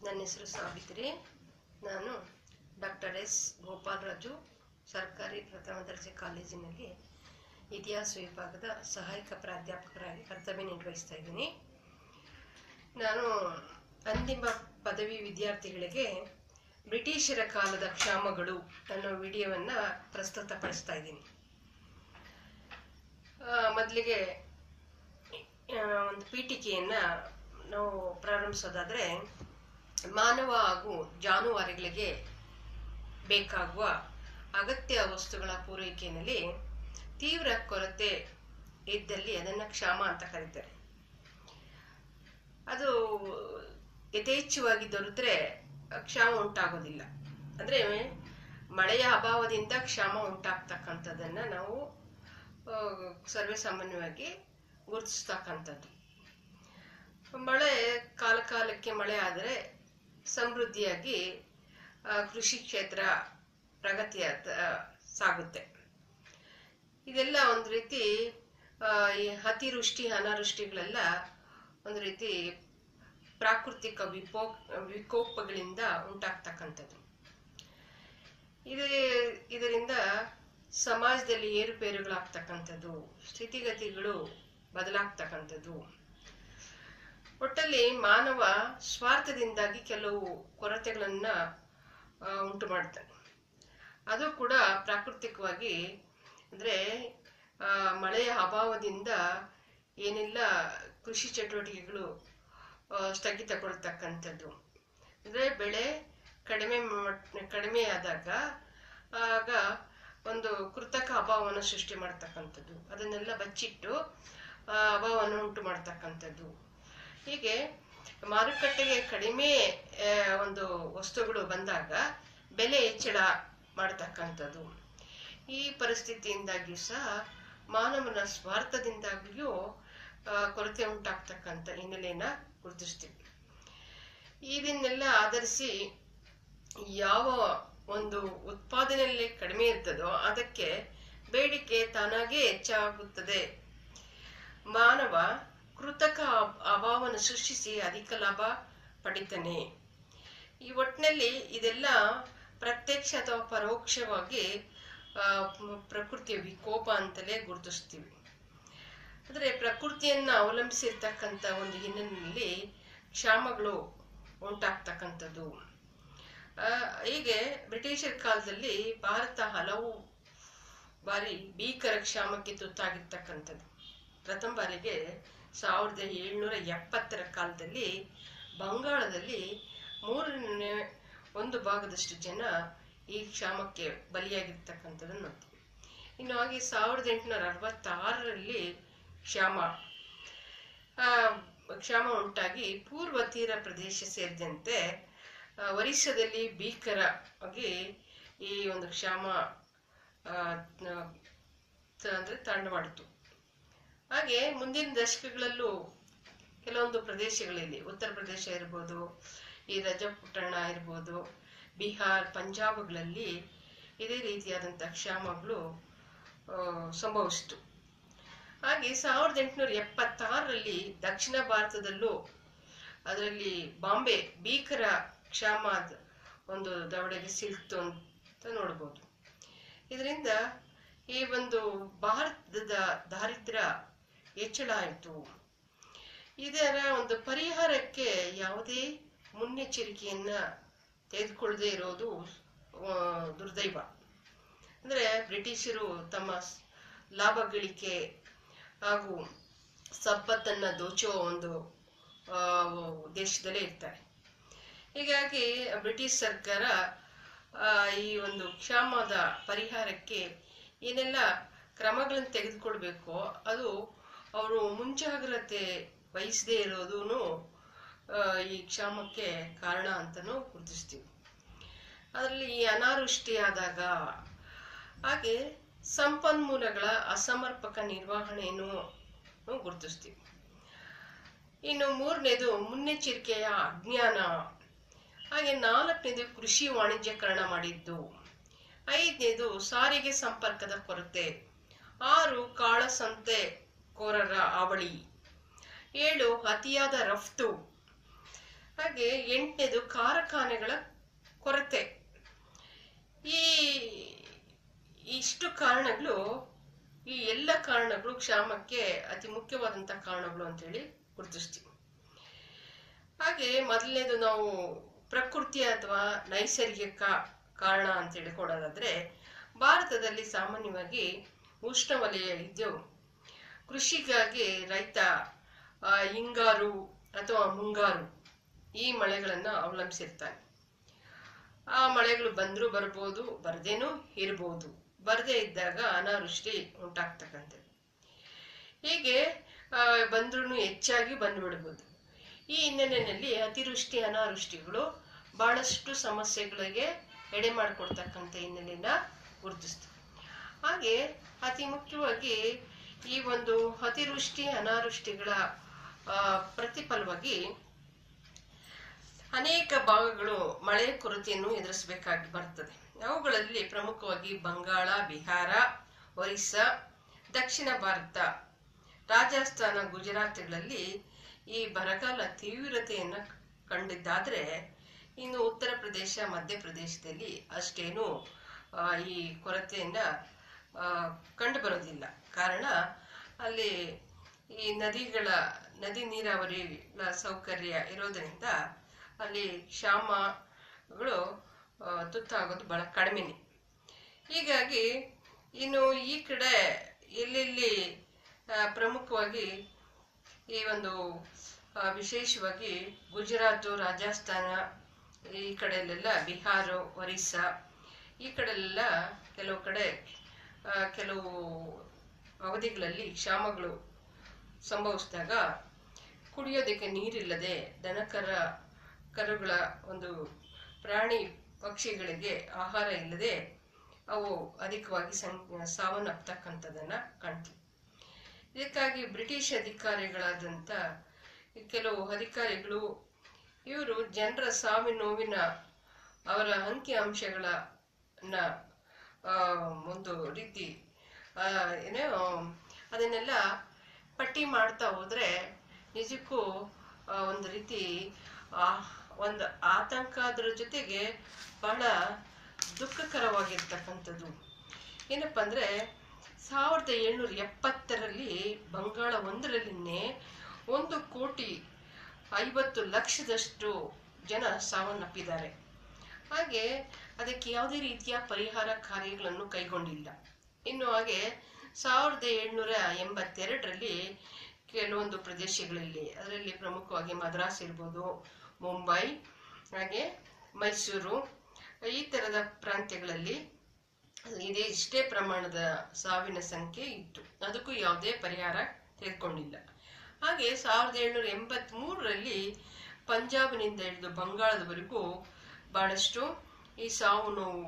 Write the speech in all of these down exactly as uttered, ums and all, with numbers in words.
ನನ್ನ ಹೆಸರು ಸಾವಿತ್ರಿ. ನಾನು ಡಾಕ್ಟರ್ ಎಸ್ ಗೋಪಾಲರಾಜು ಸರ್ಕಾರಿ ಪ್ರಥಮ ದರ್ಜೆ ಕಾಲೇಜಿನಲ್ಲಿ ಇತಿಹಾಸ ವಿಭಾಗದ ಸಹಾಯಕ ಪ್ರಾಧ್ಯಾಪಕರಾಗಿ ಕರ್ತವ್ಯ ನಿರ್ವಹಿಸ್ತಾ ಇದ್ದೀನಿ. ನಾನು ಅಂತಿಮ ಪದವಿ ವಿದ್ಯಾರ್ಥಿಗಳಿಗೆ ಬ್ರಿಟಿಷರ ಕಾಲದ ಕ್ಷಾಮಗಳು ಅನ್ನೋ ವಿಡಿಯೋವನ್ನು ಪ್ರಸ್ತುತಪಡಿಸ್ತಾ ಇದ್ದೀನಿ. ಮೊದಲಿಗೆ ಒಂದು ಪೀಠಿಕೆಯನ್ನು ನಾವು ಪ್ರಾರಂಭಿಸೋದಾದರೆ, ಮಾನವ ಹಾಗೂ ಜಾನುವಾರುಗಳಿಗೆ ಬೇಕಾಗುವ ಅಗತ್ಯ ವಸ್ತುಗಳ ಪೂರೈಕೆಯಲ್ಲಿ ತೀವ್ರ ಕೊರತೆ ಇದ್ದಲ್ಲಿ ಅದನ್ನು ಕ್ಷಾಮ ಅಂತ ಕರೀತಾರೆ. ಅದು ಯಥೇಚ್ಛವಾಗಿ ದೊರೆತರೆ ಕ್ಷಾಮ ಉಂಟಾಗೋದಿಲ್ಲ. ಅಂದರೆ ಮಳೆಯ ಅಭಾವದಿಂದ ಕ್ಷಾಮ ಉಂಟಾಗ್ತಕ್ಕಂಥದ್ದನ್ನು ನಾವು ಸರ್ವೇ ಸಾಮಾನ್ಯವಾಗಿ ಗುರುತಿಸ್ತಕ್ಕಂಥದ್ದು. ಮಳೆ ಕಾಲ ಕಾಲಕ್ಕೆ ಮಳೆ ಆದರೆ ಸಮೃದ್ಧಿಯಾಗಿ ಕೃಷಿ ಕ್ಷೇತ್ರ ಪ್ರಗತಿಯ ಸಾಗುತ್ತೆ. ಇದೆಲ್ಲ ಒಂದು ರೀತಿ ಈ ಅತಿವೃಷ್ಟಿ ಅನಾವೃಷ್ಟಿಗಳೆಲ್ಲ ಒಂದು ರೀತಿ ಪ್ರಾಕೃತಿಕ ವಿಪೋ ವಿಕೋಪಗಳಿಂದ ಉಂಟಾಗ್ತಕ್ಕಂಥದ್ದು. ಇದು ಇದರಿಂದ ಸಮಾಜದಲ್ಲಿ ಏರುಪೇರುಗಳಾಗ್ತಕ್ಕಂಥದ್ದು, ಸ್ಥಿತಿಗತಿಗಳು ಬದಲಾಗ್ತಕ್ಕಂಥದ್ದು. ಒಟ್ಟಲ್ಲಿ ಮಾನವ ಸ್ವಾರ್ಥದಿಂದಾಗಿ ಕೆಲವು ಕೊರತೆಗಳನ್ನು ಉಂಟು ಮಾಡ್ತಾನೆ. ಅದು ಕೂಡ ಪ್ರಾಕೃತಿಕವಾಗಿ, ಅಂದರೆ ಮಳೆಯ ಅಭಾವದಿಂದ ಏನೆಲ್ಲ ಕೃಷಿ ಚಟುವಟಿಕೆಗಳು ಸ್ಥಗಿತಗೊಳ್ತಕ್ಕಂಥದ್ದು. ಅಂದರೆ ಬೆಳೆ ಕಡಿಮೆ ಕಡಿಮೆ ಆದಾಗ ಆಗ ಒಂದು ಕೃತಕ ಅಭಾವವನ್ನು ಸೃಷ್ಟಿ ಮಾಡ್ತಕ್ಕಂಥದ್ದು, ಅದನ್ನೆಲ್ಲ ಬಚ್ಚಿಟ್ಟು ಅಭಾವವನ್ನು ಉಂಟು ಮಾಡ್ತಕ್ಕಂಥದ್ದು. ಹೀಗೆ ಮಾರುಕಟ್ಟೆಗೆ ಕಡಿಮೆ ಒಂದು ವಸ್ತುಗಳು ಬಂದಾಗ ಬೆಲೆ ಹೆಚ್ಚಳ ಮಾಡ್ತಕ್ಕಂಥದ್ದು. ಈ ಪರಿಸ್ಥಿತಿಯಿಂದಾಗಿಯೂ ಸಹ ಮಾನವನ ಸ್ವಾರ್ಥದಿಂದಾಗಿಯೂ ಕೊರತೆ ಉಂಟಾಗ್ತಕ್ಕಂಥ ಹಿನ್ನೆಲೆಯನ್ನು ಗುರುತಿಸ್ತೀವಿ. ಇದನ್ನೆಲ್ಲ ಆಧರಿಸಿ ಯಾವ ಒಂದು ಉತ್ಪಾದನೆಯಲ್ಲಿ ಕಡಿಮೆ ಇರ್ತದೋ ಅದಕ್ಕೆ ಬೇಡಿಕೆ ತಾನಾಗೇ ಹೆಚ್ಚಾಗುತ್ತದೆ. ಮಾನವ ಕೃತಕ ಅಭಾವವನ್ನು ಸೃಷ್ಟಿಸಿ ಅಧಿಕ ಲಾಭ ಪಡಿತಾನೆ. ಈ ಒಟ್ಟಿನಲ್ಲಿ ಇದೆಲ್ಲ ಪ್ರತ್ಯಕ್ಷ ಅಥವಾ ಪರೋಕ್ಷವಾಗಿ ಪ್ರಕೃತಿಯ ವಿಕೋಪ ಅಂತಲೇ ಗುರುತಿಸ್ತೀವಿ. ಅಂದರೆ ಪ್ರಕೃತಿಯನ್ನು ಅವಲಂಬಿಸಿರ್ತಕ್ಕಂಥ ಒಂದು ಹಿನ್ನೆಲೆಯಲ್ಲಿ ಕ್ಷಾಮಗಳು ಉಂಟಾಗ್ತಕ್ಕಂಥದ್ದು. ಹೀಗೆ ಬ್ರಿಟಿಷರ ಕಾಲದಲ್ಲಿ ಭಾರತ ಹಲವು ಬಾರಿ ಭೀಕರ ಕ್ಷಾಮಕ್ಕೆ ತುತ್ತಾಗಿರ್ತಕ್ಕಂಥದ್ದು. ಪ್ರಥಮ ಬಾರಿಗೆ ಸಾವಿರದ ಏಳ್ನೂರ ಎಪ್ಪತ್ತರ ಕಾಲದಲ್ಲಿ ಬಂಗಾಳದಲ್ಲಿ ಮೂರನೇ ಒಂದು ಭಾಗದಷ್ಟು ಜನ ಈ ಕ್ಷಾಮಕ್ಕೆ ಬಲಿಯಾಗಿರ್ತಕ್ಕಂಥದ್ದನ್ನು ನೋಡ್ತೀವಿ. ಇನ್ನು ಹಾಗೆ ಸಾವಿರದ ಎಂಟುನೂರ ಅರವತ್ತಾರರಲ್ಲಿ ಕ್ಷಾಮ ಕ್ಷಾಮ ಉಂಟಾಗಿ ಪೂರ್ವ ತೀರ ಪ್ರದೇಶ ಸೇರಿದಂತೆ ಒರಿಸ್ಸಾದಲ್ಲಿ ಭೀಕರವಾಗಿ ಈ ಒಂದು ಕ್ಷಾಮ ಅಂದರೆ ತಾಂಡವಾಡಿತು. ಹಾಗೆ ಮುಂದಿನ ದಶಕಗಳಲ್ಲೂ ಕೆಲವೊಂದು ಪ್ರದೇಶಗಳಲ್ಲಿ, ಉತ್ತರ ಪ್ರದೇಶ ಇರ್ಬೋದು, ಈ ರಜಪುಟ್ಟಣ ಇರ್ಬೋದು, ಬಿಹಾರ್, ಪಂಜಾಬ್ಗಳಲ್ಲಿ ಇದೇ ರೀತಿಯಾದಂಥ ಕ್ಷಾಮಗಳು ಸಂಭವಿಸಿತು. ಹಾಗೆ ಸಾವಿರದ ಎಂಟುನೂರ ಎಪ್ಪತ್ತಾರರಲ್ಲಿ ದಕ್ಷಿಣ ಭಾರತದಲ್ಲೂ, ಅದರಲ್ಲಿ ಬಾಂಬೆ ಭೀಕರ ಕ್ಷಾಮ ಒಂದು ದವಡೆಗೆ ಸಿಲ್ತು ಅಂತ ನೋಡ್ಬೋದು. ಇದರಿಂದ ಈ ಒಂದು ಭಾರತದ ದಾರಿದ್ರ್ಯ ಹೆಚ್ಚಳ ಆಯಿತು. ಇದರ ಒಂದು ಪರಿಹಾರಕ್ಕೆ ಯಾವುದೇ ಮುನ್ನೆಚ್ಚರಿಕೆಯನ್ನ ತೆಗೆದುಕೊಳ್ಳದೆ ಇರೋದು ದುರ್ದೈವ. ಅಂದರೆ ಬ್ರಿಟಿಷರು ತಮ್ಮ ಲಾಭ ಗಳಿಕೆ ಹಾಗೂ ಸಂಪತ್ತನ್ನು ದೋಚುವ ಒಂದು ದೇಶದಲ್ಲೇ ಇರ್ತಾರೆ. ಹೀಗಾಗಿ ಬ್ರಿಟಿಷ್ ಸರ್ಕಾರ ಈ ಒಂದು ಕ್ಷಾಮದ ಪರಿಹಾರಕ್ಕೆ ಏನೆಲ್ಲ ಕ್ರಮಗಳನ್ನು ತೆಗೆದುಕೊಳ್ಬೇಕೋ ಅದು ಅವರು ಮುಂಜಾಗ್ರತೆ ವಹಿಸದೇ ಇರೋದೂ ಈ ಕ್ಷಾಮಕ್ಕೆ ಕಾರಣ ಅಂತಲೂ ಗುರುತಿಸ್ತೀವಿ. ಅದರಲ್ಲಿ ಈ ಅನಾವೃಷ್ಟಿ ಆದಾಗ, ಹಾಗೆ ಸಂಪನ್ಮೂಲಗಳ ಅಸಮರ್ಪಕ ನಿರ್ವಹಣೆಯನ್ನು ಗುರುತಿಸ್ತೀವಿ. ಇನ್ನು ಮೂರನೇದು ಮುನ್ನೆಚ್ಚರಿಕೆಯ ಅಜ್ಞಾನ. ಹಾಗೆ ನಾಲ್ಕನೇದು ಕೃಷಿ ವಾಣಿಜ್ಯಕರಣ ಮಾಡಿದ್ದು. ಐದನೇದು ಸಾರಿಗೆ ಸಂಪರ್ಕದ ಕೊರತೆ. ಆರು ಕಾಳಸಂತೆ ಕೋರರ ಅವಳಿ. ಏಳು ಅತಿಯಾದ ರಫ್ತು. ಹಾಗೆ ಎಂಟನೇದು ಕಾರ್ಖಾನೆಗಳ ಕೊರತೆ. ಈ ಇಷ್ಟು ಕಾರಣಗಳು, ಈ ಎಲ್ಲ ಕಾರಣಗಳು ಕ್ಷಾಮಕ್ಕೆ ಅತಿ ಮುಖ್ಯವಾದಂತ ಕಾರಣಗಳು ಅಂತೇಳಿ ಗುರುತಿಸ್ತೀವಿ. ಹಾಗೆ ಮೊದಲನೇದು ನಾವು ಪ್ರಕೃತಿ ಅಥವಾ ನೈಸರ್ಗಿಕ ಕಾರಣ ಅಂತೇಳಿ ಕೊಡೋದಾದ್ರೆ, ಭಾರತದಲ್ಲಿ ಸಾಮಾನ್ಯವಾಗಿ ಉಷ್ಣವಲಯ ಇದ್ದು ಕೃಷಿಗಾಗಿ ರೈತ ಹಿಂಗಾರು ಅಥವಾ ಮುಂಗಾರು ಈ ಮಳೆಗಳನ್ನ ಅವಲಂಬಿಸಿರ್ತಾನೆ. ಆ ಮಳೆಗಳು ಬಂದ್ರೂ ಬರ್ಬೋದು, ಬರ್ದೇನೂ ಇರ್ಬೋದು. ಬರದೇ ಇದ್ದಾಗ ಅನಾವೃಷ್ಟಿ ಉಂಟಾಗ್ತಕ್ಕಂಥದ್ದು. ಹೀಗೆ ಬಂದ್ರೂ ಹೆಚ್ಚಾಗಿ ಬಂದ್ಬಿಡ್ಬೋದು. ಈ ಹಿನ್ನೆಲೆಯಲ್ಲಿ ಅತಿವೃಷ್ಟಿ ಅನಾವೃಷ್ಟಿಗಳು ಬಹಳಷ್ಟು ಸಮಸ್ಯೆಗಳಿಗೆ ಎಡೆ ಮಾಡಿಕೊಡ್ತಕ್ಕಂಥ ಹಿನ್ನೆಲೆಯನ್ನ ಗುರುತಿಸ್ತೀವಿ. ಹಾಗೆ ಅತಿ ಮುಖ್ಯವಾಗಿ ಈ ಒಂದು ಅತಿವೃಷ್ಟಿ ಅನಾವೃಷ್ಟಿಗಳ ಪ್ರತಿಫಲವಾಗಿ ಅನೇಕ ಭಾಗಗಳು ಮಳೆ ಕೊರತೆಯನ್ನು ಎದುರಿಸಬೇಕಾಗಿ ಬರ್ತದೆ. ಅವುಗಳಲ್ಲಿ ಪ್ರಮುಖವಾಗಿ ಬಂಗಾಳ, ಬಿಹಾರ, ಒರಿಸ್ಸಾ, ದಕ್ಷಿಣ ಭಾರತ, ರಾಜಸ್ಥಾನ, ಗುಜರಾತ್ಗಳಲ್ಲಿ ಈ ಬರಗಾಲ ತೀವ್ರತೆಯನ್ನ ಕಂಡಿದ್ದಾದ್ರೆ, ಇನ್ನು ಉತ್ತರ ಪ್ರದೇಶ, ಮಧ್ಯಪ್ರದೇಶದಲ್ಲಿ ಅಷ್ಟೇನು ಈ ಕೊರತೆಯನ್ನ ಕಂಡು ಬರೋದಿಲ್ಲ. ಕಾರಣ ಅಲ್ಲಿ ಈ ನದಿಗಳ ನದಿ ನೀರಾವರಿ ಸೌಕರ್ಯ ಇರೋದ್ರಿಂದ ಅಲ್ಲಿ ಕ್ಷಾಮಗಳು ತುತ್ತಾಗೋದು ಬಹಳ ಕಡಿಮೆನೆ. ಹೀಗಾಗಿ ಇನ್ನು ಈ ಕಡೆ ಎಲ್ಲೆಲ್ಲಿ ಪ್ರಮುಖವಾಗಿ ಈ ಒಂದು ವಿಶೇಷವಾಗಿ ಗುಜರಾತು, ರಾಜಸ್ಥಾನ, ಈ ಕಡೆಯಲ್ಲೆಲ್ಲ ಬಿಹಾರ, ಒರಿಸ್ಸಾ ಈ ಕಡೆಯೆಲ್ಲ ಕೆಲವು ಕಡೆ ಕೆಲವು ಅವಧಿಗಳಲ್ಲಿ ಕ್ಷಾಮಗಳು ಸಂಭವಿಸಿದಾಗ ಕುಡಿಯೋದಕ್ಕೆ ನೀರಿಲ್ಲದೆ ದನಕರ ಕರುಗಳ ಒಂದು ಪ್ರಾಣಿ ಪಕ್ಷಿಗಳಿಗೆ ಆಹಾರ ಇಲ್ಲದೆ ಅವು ಅಧಿಕವಾಗಿ ಸಂ ಸಾವನ್ನಪ್ಪತಕ್ಕಂಥದ್ದನ್ನ ಕಾಣ್ತೀವಿ. ಇದಕ್ಕಾಗಿ ಬ್ರಿಟಿಷ್ ಅಧಿಕಾರಿಗಳಾದಂಥ ಕೆಲವು ಅಧಿಕಾರಿಗಳು ಇವರು ಜನರ ಸಾವಿನ ನೋವಿನ ಅವರ ಅಂಕಿ ಅಂಶಗಳನ್ನ ಒಂದು ರೀತಿ ಏನೋ ಅದನ್ನೆಲ್ಲ ಪಟ್ಟಿ ಮಾಡ್ತಾ ಹೋದ್ರೆ ನಿಜಕ್ಕೂ ಒಂದು ರೀತಿ ಒಂದು ಆತಂಕ, ಅದರ ಜೊತೆಗೆ ಬಹಳ ದುಃಖಕರವಾಗಿರ್ತಕ್ಕಂಥದ್ದು. ಏನಪ್ಪಾ ಅಂದ್ರೆ ಸಾವಿರದ ಏಳ್ನೂರ ಎಪ್ಪತ್ತರಲ್ಲಿ ಬಂಗಾಳ ಒಂದರಲ್ಲಿನೇ ಒಂದು ಕೋಟಿ ಐವತ್ತು ಲಕ್ಷದಷ್ಟು ಜನ ಸಾವನ್ನಪ್ಪಿದ್ದಾರೆ. ಹಾಗೆ ಅದಕ್ಕೆ ಯಾವುದೇ ರೀತಿಯ ಪರಿಹಾರ ಕಾರ್ಯಗಳನ್ನು ಕೈಗೊಂಡಿಲ್ಲ. ಇನ್ನು ಹಾಗೆ ಸಾವಿರದ ಏಳ್ನೂರ ಎಂಬತ್ತೆರಡರಲ್ಲಿ ಕೆಲವೊಂದು ಪ್ರದೇಶಗಳಲ್ಲಿ, ಅದರಲ್ಲಿ ಪ್ರಮುಖವಾಗಿ ಮದ್ರಾಸ್ ಇರ್ಬೋದು, ಮುಂಬೈ, ಹಾಗೆ ಮೈಸೂರು, ಈ ತರದ ಪ್ರಾಂತ್ಯಗಳಲ್ಲಿ ಇದೇ ಇಷ್ಟೇ ಪ್ರಮಾಣದ ಸಾವಿನ ಸಂಖ್ಯೆ ಇತ್ತು. ಅದಕ್ಕೂ ಯಾವುದೇ ಪರಿಹಾರ ತೆಗೆದುಕೊಂಡಿಲ್ಲ. ಹಾಗೆ ಸಾವಿರದ ಏಳ್ನೂರ ಎಂಬತ್ ಮೂರರಲ್ಲಿ ಪಂಜಾಬ್ನಿಂದ ಹಿಡಿದು ಬಂಗಾಳದವರೆಗೂ ಬಹಳಷ್ಟು ಈ ಸಾವು ನೋವು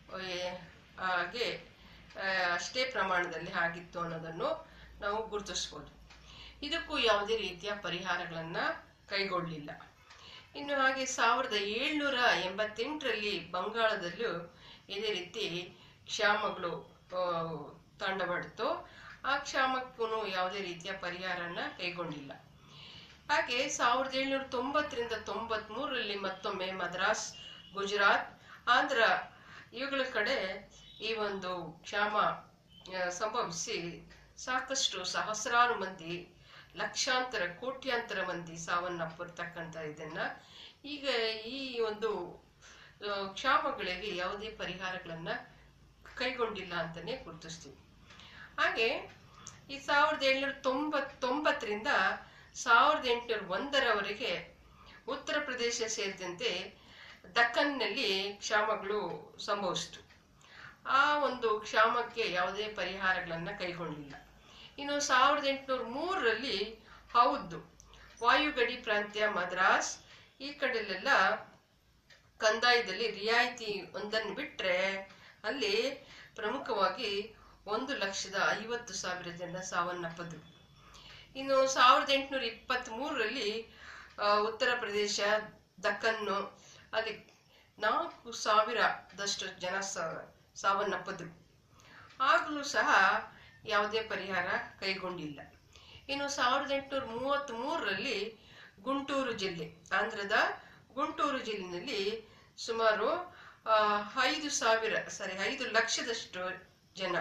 ಹಾಗೆ ಅಷ್ಟೇ ಪ್ರಮಾಣದಲ್ಲಿ ಆಗಿತ್ತು ಅನ್ನೋದನ್ನು ನಾವು ಗುರುತಿಸ್ಬೋದು. ಇದಕ್ಕೂ ಯಾವುದೇ ರೀತಿಯ ಪರಿಹಾರಗಳನ್ನ ಕೈಗೊಳ್ಳಲಿಲ್ಲ. ಇನ್ನು ಹಾಗೆ ಸಾವಿರದ ಏಳ್ನೂರ ಎಂಬತ್ತೆಂಟರಲ್ಲಿ ಬಂಗಾಳದಲ್ಲೂ ಇದೇ ರೀತಿ ಕ್ಷಾಮಗಳು ತಾಂಡವಾಡಿತು. ಆ ಕ್ಷಾಮಕ್ಕೂ ಯಾವುದೇ ರೀತಿಯ ಪರಿಹಾರನ ಕೈಗೊಂಡಿಲ್ಲ. ಹಾಗೆ ಸಾವಿರದ ಏಳ್ನೂರ ತೊಂಬತ್ತರಿಂದ ತೊಂಬತ್ ಮೂರರಲ್ಲಿ ಮತ್ತೊಮ್ಮೆ ಮದ್ರಾಸ್, ಗುಜರಾತ್, ಆಂಧ್ರ ಇವುಗಳ ಕಡೆ ಈ ಒಂದು ಕ್ಷಾಮ ಸಂಭವಿಸಿ ಸಾಕಷ್ಟು ಸಹಸ್ರಾರು ಮಂದಿ, ಲಕ್ಷಾಂತರ ಕೋಟ್ಯಾಂತರ ಮಂದಿ ಸಾವನ್ನಪ್ಪಿರ್ತಕ್ಕಂಥ ಇದನ್ನ ಈಗ ಈ ಒಂದು ಕ್ಷಾಮಗಳಿಗೆ ಯಾವುದೇ ಪರಿಹಾರಗಳನ್ನ ಕೈಗೊಂಡಿಲ್ಲ ಅಂತಾನೆ ಗುರುತಿಸ್ತೀವಿ. ಹಾಗೆ ಈ ಸಾವಿರದ ಏಳ್ನೂರ ತೊಂಬತ್ತೊಂಬತ್ತರಿಂದ ಸಾವಿರದ ಎಂಟುನೂರ ಒಂದರವರೆಗೆ ಉತ್ತರ ಪ್ರದೇಶ ಸೇರಿದಂತೆ ದಕ್ಕನ್ನಲ್ಲಿ ಕ್ಷಾಮಗಳು ಸಂಭವಿಸಿತು. ಆ ಒಂದು ಕ್ಷಾಮಕ್ಕೆ ಯಾವುದೇ ಪರಿಹಾರಗಳನ್ನ ಕೈಗೊಂಡಿಲ್ಲ. ಇನ್ನು ಸಾವಿರದ ಎಂಟುನೂರ ಮೂರರಲ್ಲಿ ಹೌದು ವಾಯುಗಡಿ ಪ್ರಾಂತ್ಯ, ಮದ್ರಾಸ್ ಈ ಕಡೆಲೆಲ್ಲ ಕಂದಾಯದಲ್ಲಿ ರಿಯಾಯಿತಿ ಒಂದನ್ನು ಬಿಟ್ರೆ ಅಲ್ಲಿ ಪ್ರಮುಖವಾಗಿ ಒಂದು ಲಕ್ಷದ ಐವತ್ತು ಸಾವಿರ ಜನ ಸಾವನ್ನಪ್ಪಿದ್ರು. ಇನ್ನು ಸಾವಿರದ ಎಂಟುನೂರ ಇಪ್ಪತ್ತ್ ಮೂರರಲ್ಲಿ ಉತ್ತರ ಪ್ರದೇಶ, ದಕ್ಕನ್ನು ಅಲ್ಲಿ ನಾಲ್ಕು ಸಾವಿರದಷ್ಟು ಜನ ಸಾವನ್ನಪ್ಪಿದ್ರು. ಆಗಲೂ ಸಹ ಯಾವುದೇ ಪರಿಹಾರ ಕೈಗೊಂಡಿಲ್ಲ. ಇನ್ನು ಸಾವಿರದ ಎಂಟುನೂರ ಮೂವತ್ತ್ ಮೂರರಲ್ಲಿ ಗುಂಟೂರು ಜಿಲ್ಲೆ, ಆಂಧ್ರದ ಗುಂಟೂರು ಜಿಲ್ಲೆಯಲ್ಲಿ ಸುಮಾರು ಐದು ಸಾವಿರ ಸರಿ ಐದು ಲಕ್ಷದಷ್ಟು ಜನ,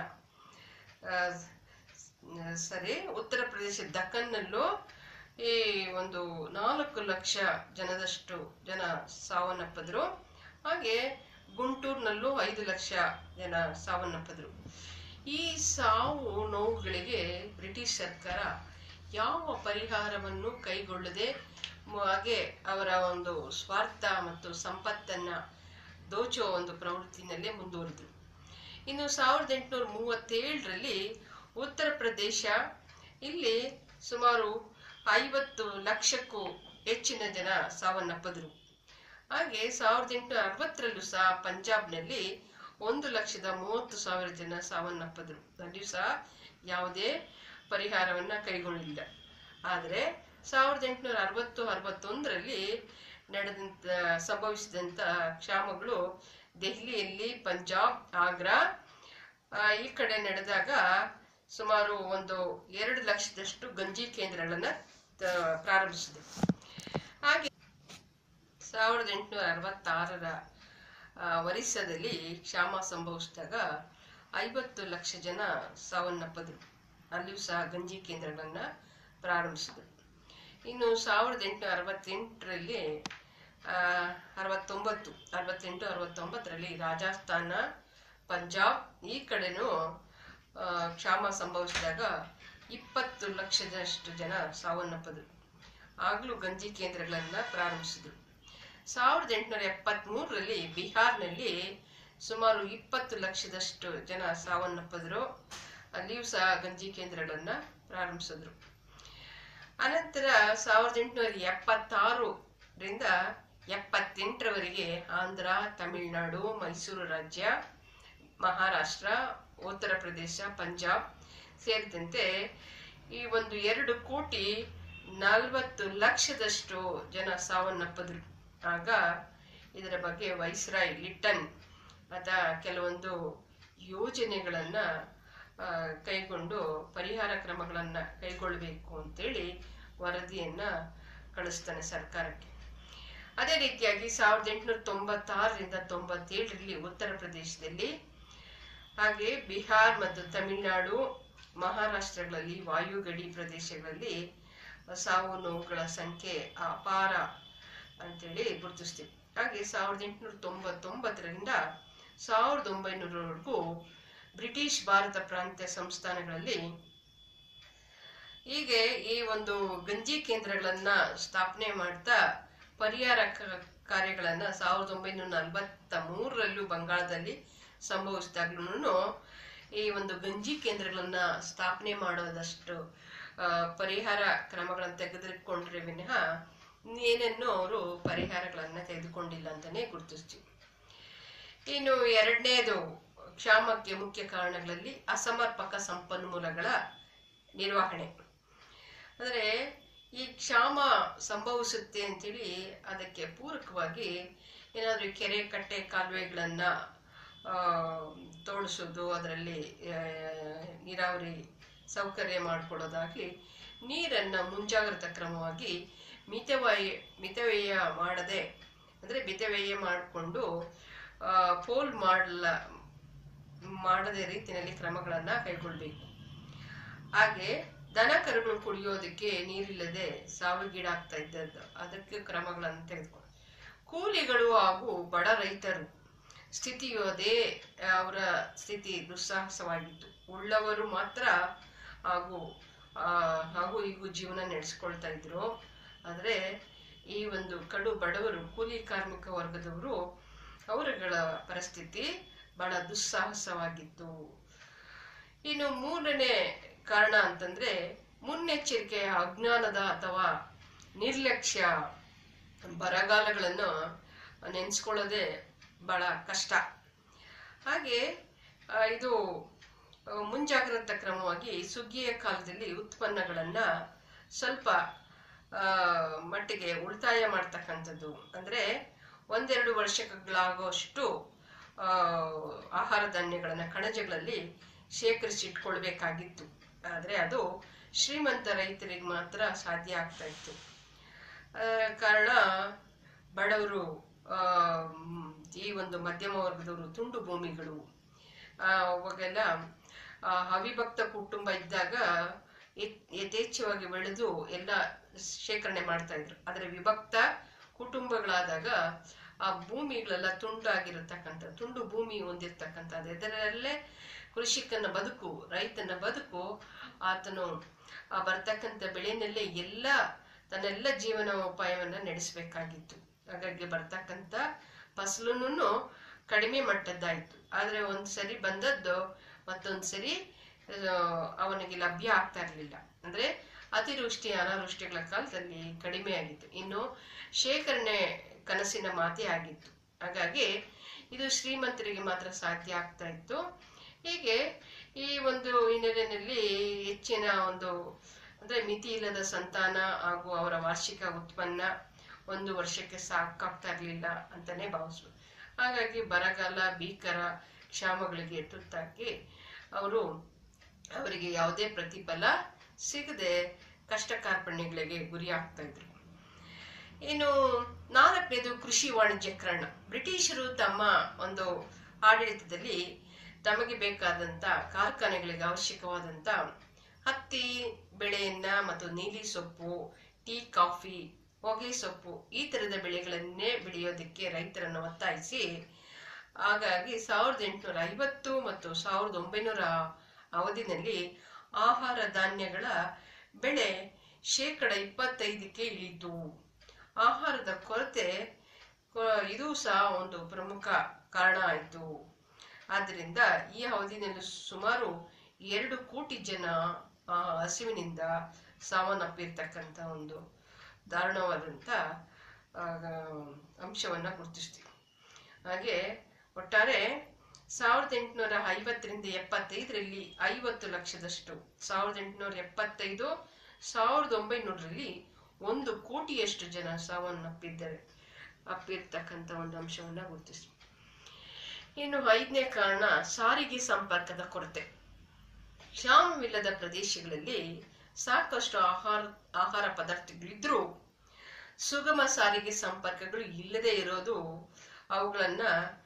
ಸರಿ ಉತ್ತರ ಪ್ರದೇಶ ದಕ್ಕನ್ನಲ್ಲೂ ಈ ಒಂದು ನಾಲ್ಕು ಲಕ್ಷ ಜನದಷ್ಟು ಜನ ಸಾವನ್ನಪ್ಪಿದ್ರು. ಹಾಗೆ ಗುಂಟೂರಿನಲ್ಲೂ ಐದು ಲಕ್ಷ ಜನ ಸಾವನ್ನಪ್ಪಿದ್ರು. ಈ ಸಾವು ನೋವುಗಳಿಗೆ ಬ್ರಿಟಿಷ್ ಸರ್ಕಾರ ಯಾವ ಪರಿಹಾರವನ್ನು ಕೈಗೊಳ್ಳದೆ ಹಾಗೆ ಅವರ ಒಂದು ಸ್ವಾರ್ಥ ಮತ್ತು ಸಂಪತ್ತನ್ನ ದೋಚುವ ಒಂದು ಪ್ರವೃತ್ತಿನಲ್ಲೇ ಮುಂದುವರೆದ್ರು. ಇನ್ನು ಸಾವಿರದ ಎಂಟುನೂರ ಮೂವತ್ತೇಳರಲ್ಲಿ ಉತ್ತರ ಪ್ರದೇಶ ಇಲ್ಲಿ ಸುಮಾರು ಐವತ್ತು ಲಕ್ಷಕ್ಕೂ ಹೆಚ್ಚಿನ ಜನ ಸಾವನ್ನಪ್ಪಿದ್ರು. ಹಾಗೆ ಸಾವಿರದ ಎಂಟುನೂರ ಅರವತ್ತರಲ್ಲೂ ಸಹ ಪಂಜಾಬ್ನಲ್ಲಿ ಒಂದು ಲಕ್ಷದ ಮೂವತ್ತು ಸಾವಿರ ಜನ ಸಾವನ್ನಪ್ಪಿದ್ರು. ಅಲ್ಲಿಯೂ ಸಹ ಯಾವುದೇ ಪರಿಹಾರವನ್ನ ಕೈಗೊಳ್ಳಿಲ್ಲ. ಆದರೆ ಸಾವಿರದ ಎಂಟುನೂರ ಅರವತ್ತು ಅರವತ್ತೊಂದರಲ್ಲಿ ನಡೆದಂತ ಸಂಭವಿಸಿದಂತ ಕ್ಷಾಮಗಳು ದೆಹಲಿಯಲ್ಲಿ, ಪಂಜಾಬ್, ಆಗ್ರಾ ಈ ಕಡೆ ನಡೆದಾಗ ಸುಮಾರು ಒಂದು ಎರಡು ಲಕ್ಷದಷ್ಟು ಗಂಜಿ ಕೇಂದ್ರಗಳನ್ನ ಪ್ರಾರಂಭಿಸಿದೆ. ಹಾಗೆ ಸಾವಿರದ ಎಂಟುನೂರ ಅರವತ್ತಾರರ ಒರಿಸ್ಸಾದಲ್ಲಿ ಕ್ಷಾಮ ಸಂಭವಿಸಿದಾಗ ಐವತ್ತು ಲಕ್ಷ ಜನ ಸಾವನ್ನಪ್ಪಿದ್ರು. ಅಲ್ಲಿಯೂ ಸಹ ಗಂಜಿ ಕೇಂದ್ರಗಳನ್ನ ಪ್ರಾರಂಭಿಸಿದ್ರು. ಇನ್ನು ಸಾವಿರದ ಎಂಟುನೂರ ಅರವತ್ತೆಂಟರಲ್ಲಿ ಅರವತ್ತೊಂಬತ್ತು ಅರವತ್ತೆಂಟು ಅರವತ್ತೊಂಬತ್ತರಲ್ಲಿ ರಾಜಸ್ಥಾನ, ಪಂಜಾಬ್ ಈ ಕಡೆನೂ ಕ್ಷಾಮ ಸಂಭವಿಸಿದಾಗ ಇಪ್ಪತ್ತು ಲಕ್ಷದಷ್ಟು ಜನ ಸಾವನ್ನಪ್ಪಿದ್ರು. ಆಗ್ಲೂ ಗಂಜಿ ಕೇಂದ್ರಗಳನ್ನ ಪ್ರಾರಂಭಿಸಿದ್ರು. ಸಾವಿರದ ಎಂಟುನೂರ ಎಪ್ಪತ್ತ್ ಮೂರರಲ್ಲಿ ಬಿಹಾರ್ನಲ್ಲಿ ಸುಮಾರು ಇಪ್ಪತ್ತು ಲಕ್ಷದಷ್ಟು ಜನ ಸಾವನ್ನಪ್ಪಿದ್ರು. ಅಲ್ಲಿಯೂ ಸಹ ಗಂಜಿ ಕೇಂದ್ರಗಳನ್ನ ಪ್ರಾರಂಭಿಸಿದ್ರು. ಅನಂತರ ಸಾವಿರದ ಎಂಟುನೂರ ಎಪ್ಪತ್ತಾರರಿಂದ ಎಪ್ಪತ್ತೆಂಟರವರೆಗೆ ಆಂಧ್ರ, ತಮಿಳುನಾಡು, ಮೈಸೂರು ರಾಜ್ಯ, ಮಹಾರಾಷ್ಟ್ರ, ಉತ್ತರ ಪ್ರದೇಶ, ಪಂಜಾಬ್ ಸೇರಿದಂತೆ ಈ ಒಂದು ಎರಡು ಕೋಟಿ ನಲವತ್ತು ಲಕ್ಷದಷ್ಟು ಜನ ಸಾವನ್ನಪ್ಪಿದ್ರು. ಆಗ ಇದರ ಬಗ್ಗೆ ವೈಸ್ರಾಯ್ ಲಿಟ್ಟನ್ ಅದ ಕೆಲವೊಂದು ಯೋಜನೆಗಳನ್ನ ಕೈಗೊಂಡು ಪರಿಹಾರ ಕ್ರಮಗಳನ್ನ ಕೈಗೊಳ್ಳಬೇಕು ಅಂತೇಳಿ ವರದಿಯನ್ನ ಕಳಿಸ್ತಾನೆ ಸರ್ಕಾರಕ್ಕೆ. ಅದೇ ರೀತಿಯಾಗಿ ಸಾವಿರದ ಎಂಟುನೂರ ತೊಂಬತ್ತಾರರಿಂದ ತೊಂಬತ್ತೇಳರಲ್ಲಿ ಉತ್ತರ ಪ್ರದೇಶದಲ್ಲಿ ಹಾಗೆ ಬಿಹಾರ್ ಮತ್ತು ತಮಿಳುನಾಡು, ಮಹಾರಾಷ್ಟ್ರಗಳಲ್ಲಿ ವಾಯು ಗಡಿ ಪ್ರದೇಶಗಳಲ್ಲಿ ಸಾವು ನೋವುಗಳ ಸಂಖ್ಯೆ ಅಪಾರ ಅಂತೇಳಿ ಗುರುತಿಸ್ತೀವಿ. ಹಾಗೆ ಸಾವಿರದ ಎಂಟುನೂರ ತೊಂಬತ್ತೊಂಬತ್ತರಿಂದ ಸಾವಿರದ ಒಂಬೈನೂರವರೆಗೂ ಬ್ರಿಟಿಷ್ ಭಾರತ ಪ್ರಾಂತ್ಯ ಸಂಸ್ಥಾನಗಳಲ್ಲಿ ಹೀಗೆ ಈ ಒಂದು ಗಂಜಿ ಕೇಂದ್ರಗಳನ್ನ ಸ್ಥಾಪನೆ ಮಾಡ್ತಾ ಪರಿಹಾರ ಕಾರ್ಯಗಳನ್ನ ಸಾವಿರದ ಒಂಬೈನೂರ ನಲವತ್ತ ಮೂರರಲ್ಲೂ ಬಂಗಾಳದಲ್ಲಿ ಸಂಭವಿಸಿದಾಗ್ಲೂ ಈ ಒಂದು ಗಂಜಿ ಕೇಂದ್ರಗಳನ್ನ ಸ್ಥಾಪನೆ ಮಾಡೋದಷ್ಟು ಪರಿಹಾರ ಕ್ರಮಗಳನ್ನು ತೆಗೆದುಕೊಂಡ್ರೆ ವಿನಃ ಏನನ್ನು ಅವರು ಪರಿಹಾರಗಳನ್ನ ತೆಗೆದುಕೊಂಡಿಲ್ಲ ಅಂತಾನೆ ಗುರುತಿಸ್ತೀವಿ. ಇನ್ನು ಎರಡನೇದು ಕ್ಷಾಮಕ್ಕೆ ಮುಖ್ಯ ಕಾರಣಗಳಲ್ಲಿ ಅಸಮರ್ಪಕ ಸಂಪನ್ಮೂಲಗಳ ನಿರ್ವಹಣೆ. ಅಂದರೆ ಈ ಕ್ಷಾಮ ಸಂಭವಿಸುತ್ತೆ ಅಂತೇಳಿ ಅದಕ್ಕೆ ಪೂರಕವಾಗಿ ಏನಾದರೂ ಕೆರೆ, ಕಟ್ಟೆ, ಕಾಲುವೆಗಳನ್ನ ತೋಡಿಸೋದು, ಅದರಲ್ಲಿ ನೀರಾವರಿ ಸೌಕರ್ಯ ಮಾಡಿಕೊಳ್ಳೋದಾಗ್ಲಿ, ನೀರನ್ನ ಮುಂಜಾಗ್ರತಾ ಕ್ರಮವಾಗಿ ಮಿತವ್ಯಯ ಮಿತವ್ಯಯ ಮಾಡದೆ ಅಂದ್ರೆ ಮಿತವ್ಯಯ ಮಾಡಿಕೊಂಡು ಪೋಲ್ ಮಾಡಲ ಮಾಡದೆ ರೀತಿಯಲ್ಲಿ ಕ್ರಮಗಳನ್ನ ಕೈಗೊಳ್ಬೇಕು. ಹಾಗೆ ದನ ಕರುಗಳು ಕುಡಿಯೋದಕ್ಕೆ ನೀರಿಲ್ಲದೆ ಸಾವಿಗೀಡಾಗ್ತಾ ಇದ್ದದ್ದು, ಅದಕ್ಕೆ ಕ್ರಮಗಳನ್ನು ತೆಗೆದುಕೊಂಡು ಕೂಲಿಗಳು ಹಾಗೂ ಬಡ ರೈತರು ಸ್ಥಿತಿಯು ಅದೇ ಅವರ ಸ್ಥಿತಿ ದುಸ್ಸಾಹಸವಾಗಿತ್ತು. ಉಳ್ಳವರು ಮಾತ್ರ ಹಾಗೂ ಹಾಗೂ ಈಗೂ ಜೀವನ ನಡೆಸ್ಕೊಳ್ತಾ ಇದ್ರು. ಆದರೆ ಈ ಒಂದು ಕಡು ಬಡವರು, ಕೂಲಿ ಕಾರ್ಮಿಕ ವರ್ಗದವರು, ಅವರುಗಳ ಪರಿಸ್ಥಿತಿ ಬಹಳ ದುಸ್ಸಾಹಸವಾಗಿತ್ತು. ಇನ್ನು ಮೂರನೇ ಕಾರಣ ಅಂತಂದ್ರೆ ಮುನ್ನೆಚ್ಚರಿಕೆಯ ಅಜ್ಞಾನದ ಅಥವಾ ನಿರ್ಲಕ್ಷ್ಯ. ಬರಗಾಲಗಳನ್ನು ನೆನೆಸ್ಕೊಳ್ಳೋದೇ ಬಹಳ ಕಷ್ಟ. ಹಾಗೆ ಇದು ಮುಂಜಾಗ್ರತಾ ಕ್ರಮವಾಗಿ ಸುಗ್ಗಿಯ ಕಾಲದಲ್ಲಿ ಉತ್ಪನ್ನಗಳನ್ನ ಸ್ವಲ್ಪ ಮಟ್ಟಿಗೆ ಉಳಿತಾಯ ಮಾಡ್ತಕ್ಕಂಥದ್ದು. ಅಂದ್ರೆ ಒಂದೆರಡು ವರ್ಷಗಳಾಗುವಷ್ಟು ಆಹಾರ ಧಾನ್ಯಗಳನ್ನ ಕಣಜಗಳಲ್ಲಿ ಶೇಖರಿಸಿಟ್ಕೊಳ್ಬೇಕಾಗಿತ್ತು. ಆದ್ರೆ ಅದು ಶ್ರೀಮಂತ ರೈತರಿಗೆ ಮಾತ್ರ ಸಾಧ್ಯ ಆಗ್ತಾ ಇತ್ತು. ಕಾರಣ ಬಡವರು, ಈ ಒಂದು ಮಧ್ಯಮ ವರ್ಗದವರು, ತುಂಡು ಭೂಮಿಗಳು, ಅವಾಗೆಲ್ಲ ಅವಿಭಕ್ತ ಕುಟುಂಬ ಇದ್ದಾಗ ಯಥೇಚ್ಛವಾಗಿ ಬೆಳೆದು ಎಲ್ಲ ಶೇಖರಣೆ ಮಾಡ್ತಾ ಇದ್ರು. ಆದ್ರೆ ವಿಭಕ್ತ ಕುಟುಂಬಗಳಾದಾಗ ಆ ಭೂಮಿಗಳೆಲ್ಲ ತುಂಡಾಗಿರತಕ್ಕಂಥ, ತುಂಡು ಭೂಮಿ ಹೊಂದಿರತಕ್ಕಂಥದ್ದು, ಇದರಲ್ಲೇ ಕೃಷಿಕನ ಬದುಕು, ರೈತನ ಬದುಕು, ಆತನು ಆ ಬರ್ತಕ್ಕಂಥ ಬೆಳೆನಲ್ಲೇ ಎಲ್ಲ ತನ್ನೆಲ್ಲ ಜೀವನೋಪಾಯವನ್ನ ನಡೆಸಬೇಕಾಗಿತ್ತು. ಹಾಗಾಗಿ ಬರ್ತಕ್ಕಂಥ ಫಸಲನ್ನು ಕಡಿಮೆ ಮಟ್ಟದ್ದಾಯ್ತು. ಆದ್ರೆ ಒಂದ್ ಸರಿ ಬಂದದ್ದು ಮತ್ತೊಂದ್ ಸರಿ ಅವನಿಗೆ ಲಭ್ಯ ಆಗ್ತಾ ಇರ್ಲಿಲ್ಲ. ಅಂದ್ರೆ ಅತಿವೃಷ್ಟಿ ಅನಾವೃಷ್ಟಿಗಳ ಕಾಲದಲ್ಲಿ ಕಡಿಮೆ ಆಗಿತ್ತು. ಇನ್ನು ಶೇಖರಣೆ ಕನಸಿನ ಮಾತೇ ಆಗಿತ್ತು. ಹಾಗಾಗಿ ಇದು ಶ್ರೀಮಂತರಿಗೆ ಮಾತ್ರ ಸಾಧ್ಯ ಆಗ್ತಾ ಇತ್ತು. ಹೀಗೆ ಈ ಒಂದು ಹಿನ್ನೆಲೆಯಲ್ಲಿ ಹೆಚ್ಚಿನ ಒಂದು ಅಂದ್ರೆ ಮಿತಿ ಇಲ್ಲದ ಸಂತಾನ ಹಾಗೂ ಅವರ ವಾರ್ಷಿಕ ಉತ್ಪನ್ನ ಒಂದು ವರ್ಷಕ್ಕೆ ಸಾಕಾಗ್ತಾ ಇರ್ಲಿಲ್ಲ ಅಂತಾನೆ ಭಾವಿಸ್ಬೋದು. ಹಾಗಾಗಿ ಬರಗಾಲ, ಭೀಕರ ಕ್ಷಾಮಗಳಿಗೆ ತುತ್ತಾಗಿ ಅವರು ಅವರಿಗೆ ಯಾವುದೇ ಪ್ರತಿಫಲ ಸಿಗದೆ ಕಷ್ಟ ಕಾರ್ಪಣ್ಯಗಳಿಗೆ ಗುರಿ ಆಗ್ತಾ ಇದ್ರು. ಇನ್ನು ನಾಲ್ಕನೇದು ಕೃಷಿ ವಾಣಿಜ್ಯೀಕರಣ. ಬ್ರಿಟಿಷರು ತಮ್ಮ ಒಂದು ಆಡಳಿತದಲ್ಲಿ ತಮಗೆ ಬೇಕಾದಂತ ಕಾರ್ಖಾನೆಗಳಿಗೆ ಅವಶ್ಯಕವಾದಂತ ಹತ್ತಿ ಬೆಳೆಯನ್ನ ಮತ್ತು ನೀಲಿ ಸೊಪ್ಪು, ಟೀ, ಕಾಫಿ, ಹೊಗೆ ಸೊಪ್ಪು ಈ ತರದ ಬೆಳೆಗಳನ್ನೇ ಬೆಳೆಯೋದಕ್ಕೆ ರೈತರನ್ನು ಒತ್ತಾಯಿಸಿ, ಹಾಗಾಗಿ ಸಾವಿರದ ಎಂಟುನೂರ ಐವತ್ತು ಮತ್ತು ಸಾವಿರದ ಒಂಬೈನೂರ ಅವಧಿನಲ್ಲಿ ಆಹಾರ ಧಾನ್ಯಗಳ ಬೆಳೆ ಶೇಕಡ ಇಪ್ಪತ್ತೈದಕ್ಕೆ ಇಳಿತು. ಆಹಾರದ ಕೊರತೆ ಇದು ಸಹ ಒಂದು ಪ್ರಮುಖ ಕಾರಣ ಆಯಿತು. ಆದ್ರಿಂದ ಈ ಅವಧಿನಲ್ಲಿ ಸುಮಾರು ಎರಡು ಕೋಟಿ ಜನ ಹಸಿವಿನಿಂದ ಸಾವನ್ನಪ್ಪಿರ್ತಕ್ಕಂಥ ಒಂದು ದಾರುಣವಾದಂಥ ಅಂಶವನ್ನ ಗುರುತಿಸ್ತೀವಿ. ಹಾಗೆ ಒಟ್ಟಾರೆ ಸಾವಿರದ ಎಂಟುನೂರ ಐವತ್ತರಿಂದ ಎಪ್ಪತ್ತೈದರಲ್ಲಿ ಐವತ್ತು ಲಕ್ಷದಷ್ಟು, ಸಾವಿರದ ಎಂಟುನೂರ ಎಪ್ಪತ್ತೈದು ಸಾವಿರದ ಒಂಬೈನೂರರಲ್ಲಿ ಒಂದು ಕೋಟಿಯಷ್ಟು ಜನ ಸಾವನ್ನಪ್ಪಿದ್ದಾರೆ ಅಪ್ಪಿರ್ತಕ್ಕಂಥ ಒಂದು ಅಂಶವನ್ನ ಗುರುತಿಸ್ತೀವಿ. ಇನ್ನು ಐದನೇ ಕಾರಣ ಸಾರಿಗೆ ಸಂಪರ್ಕದ ಕೊರತೆ. ಕ್ಷಾಮವಿಲ್ಲದ ಪ್ರದೇಶಗಳಲ್ಲಿ ಸಾಕಷ್ಟು ಆಹಾರ ಆಹಾರ ಪದಾರ್ಥಗಳಿದ್ರೂ ಸುಗಮ ಸಾರಿಗೆ ಸಂಪರ್ಕಗಳು ಇಲ್ಲದೆ ಇರೋದು ಅವುಗಳನ್ನ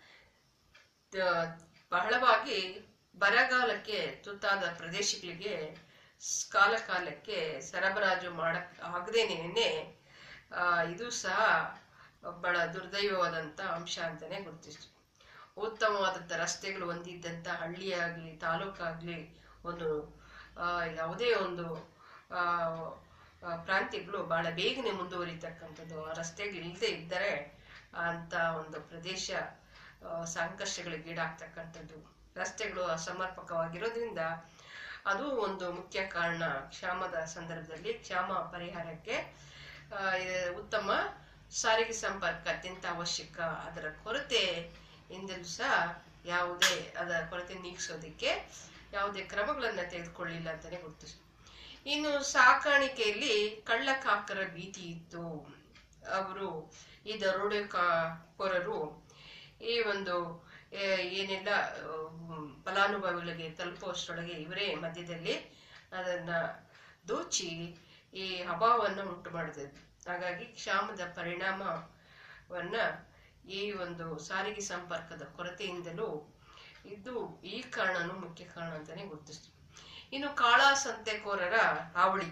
ಬಹಳವಾಗಿ ಬರಗಾಲಕ್ಕೆ ತುತ್ತಾದ ಪ್ರದೇಶಗಳಿಗೆ ಕಾಲ ಕಾಲಕ್ಕೆ ಸರಬರಾಜು ಮಾಡಕ್ ಆಗದೇನೆ ಇದು ಸಹ ಬಹಳ ದುರ್ದೈವವಾದಂತ ಅಂಶ ಅಂತಾನೆ ಗುರುತಿಸ್ತೀವಿ. ಉತ್ತಮವಾದಂತ ರಸ್ತೆಗಳು ಹೊಂದಿದ್ದಂತ ಹಳ್ಳಿಯಾಗ್ಲಿ ತಾಲೂಕಾಗ್ಲಿ ಒಂದು ಯಾವುದೇ ಒಂದು ಆ ಪ್ರಾಂತ್ಯಗಳು ಬಹಳ ಬೇಗನೆ ಮುಂದುವರಿತಕ್ಕಂಥದ್ದು. ಆ ರಸ್ತೆಗಳು ಇಲ್ಲದೆ ಇದ್ದರೆ ಅಂತ ಒಂದು ಪ್ರದೇಶ ಸಂಕಷ್ಟಗಳಿಗೆ ಈಡಾಗ್ತಕ್ಕಂಥದ್ದು. ರಸ್ತೆಗಳು ಅಸಮರ್ಪಕವಾಗಿರೋದ್ರಿಂದ ಅದು ಒಂದು ಮುಖ್ಯ ಕಾರಣ. ಕ್ಷಾಮದ ಸಂದರ್ಭದಲ್ಲಿ ಕ್ಷಾಮ ಪರಿಹಾರಕ್ಕೆ ಉತ್ತಮ ಸಾರಿಗೆ ಸಂಪರ್ಕ ಅತ್ಯಂತ ಅವಶ್ಯಕ. ಅದರ ಕೊರತೆ ಇಂದಲೂ ಸಹ ಯಾವುದೇ ಅದರ ಕೊರತೆ ನೀಗಿಸೋದಕ್ಕೆ ಯಾವುದೇ ಕ್ರಮಗಳನ್ನ ತೆಗೆದುಕೊಳ್ಳಿಲ್ಲ ಅಂತಾನೆ ಗುರುತಿಸ್ತೀವಿ. ಇನ್ನು ಸಾಕಾಣಿಕೆಯಲ್ಲಿ ಕಳ್ಳಕಾಕರ ಭೀತಿ ಇತ್ತು. ಅವರು ಈ ದರೋಡೆಕೋರರು ಈ ಒಂದು ಏನೆಲ್ಲ ಫಲಾನುಭವಿಗಳಿಗೆ ತಲುಪುವಷ್ಟರೊಳಗೆ ಇವರೇ ಮಧ್ಯದಲ್ಲಿ ಅದನ್ನ ದೋಚಿ ಈ ಅಭಾವವನ್ನು ಉಂಟು ಮಾಡಿದ್ರು. ಹಾಗಾಗಿ ಕ್ಷಾಮದ ಪರಿಣಾಮವನ್ನ ಈ ಒಂದು ಸಾರಿಗೆ ಸಂಪರ್ಕದ ಕೊರತೆಯಿಂದಲೂ ಇದು ಈ ಕಾರಣನೂ ಮುಖ್ಯ ಕಾರಣ ಅಂತಾನೆ ಗುರುತಿಸ್ತೀವಿ. ಇನ್ನು ಕಾಳ ಸಂತೆಕೋರರ ಹಾವಳಿ.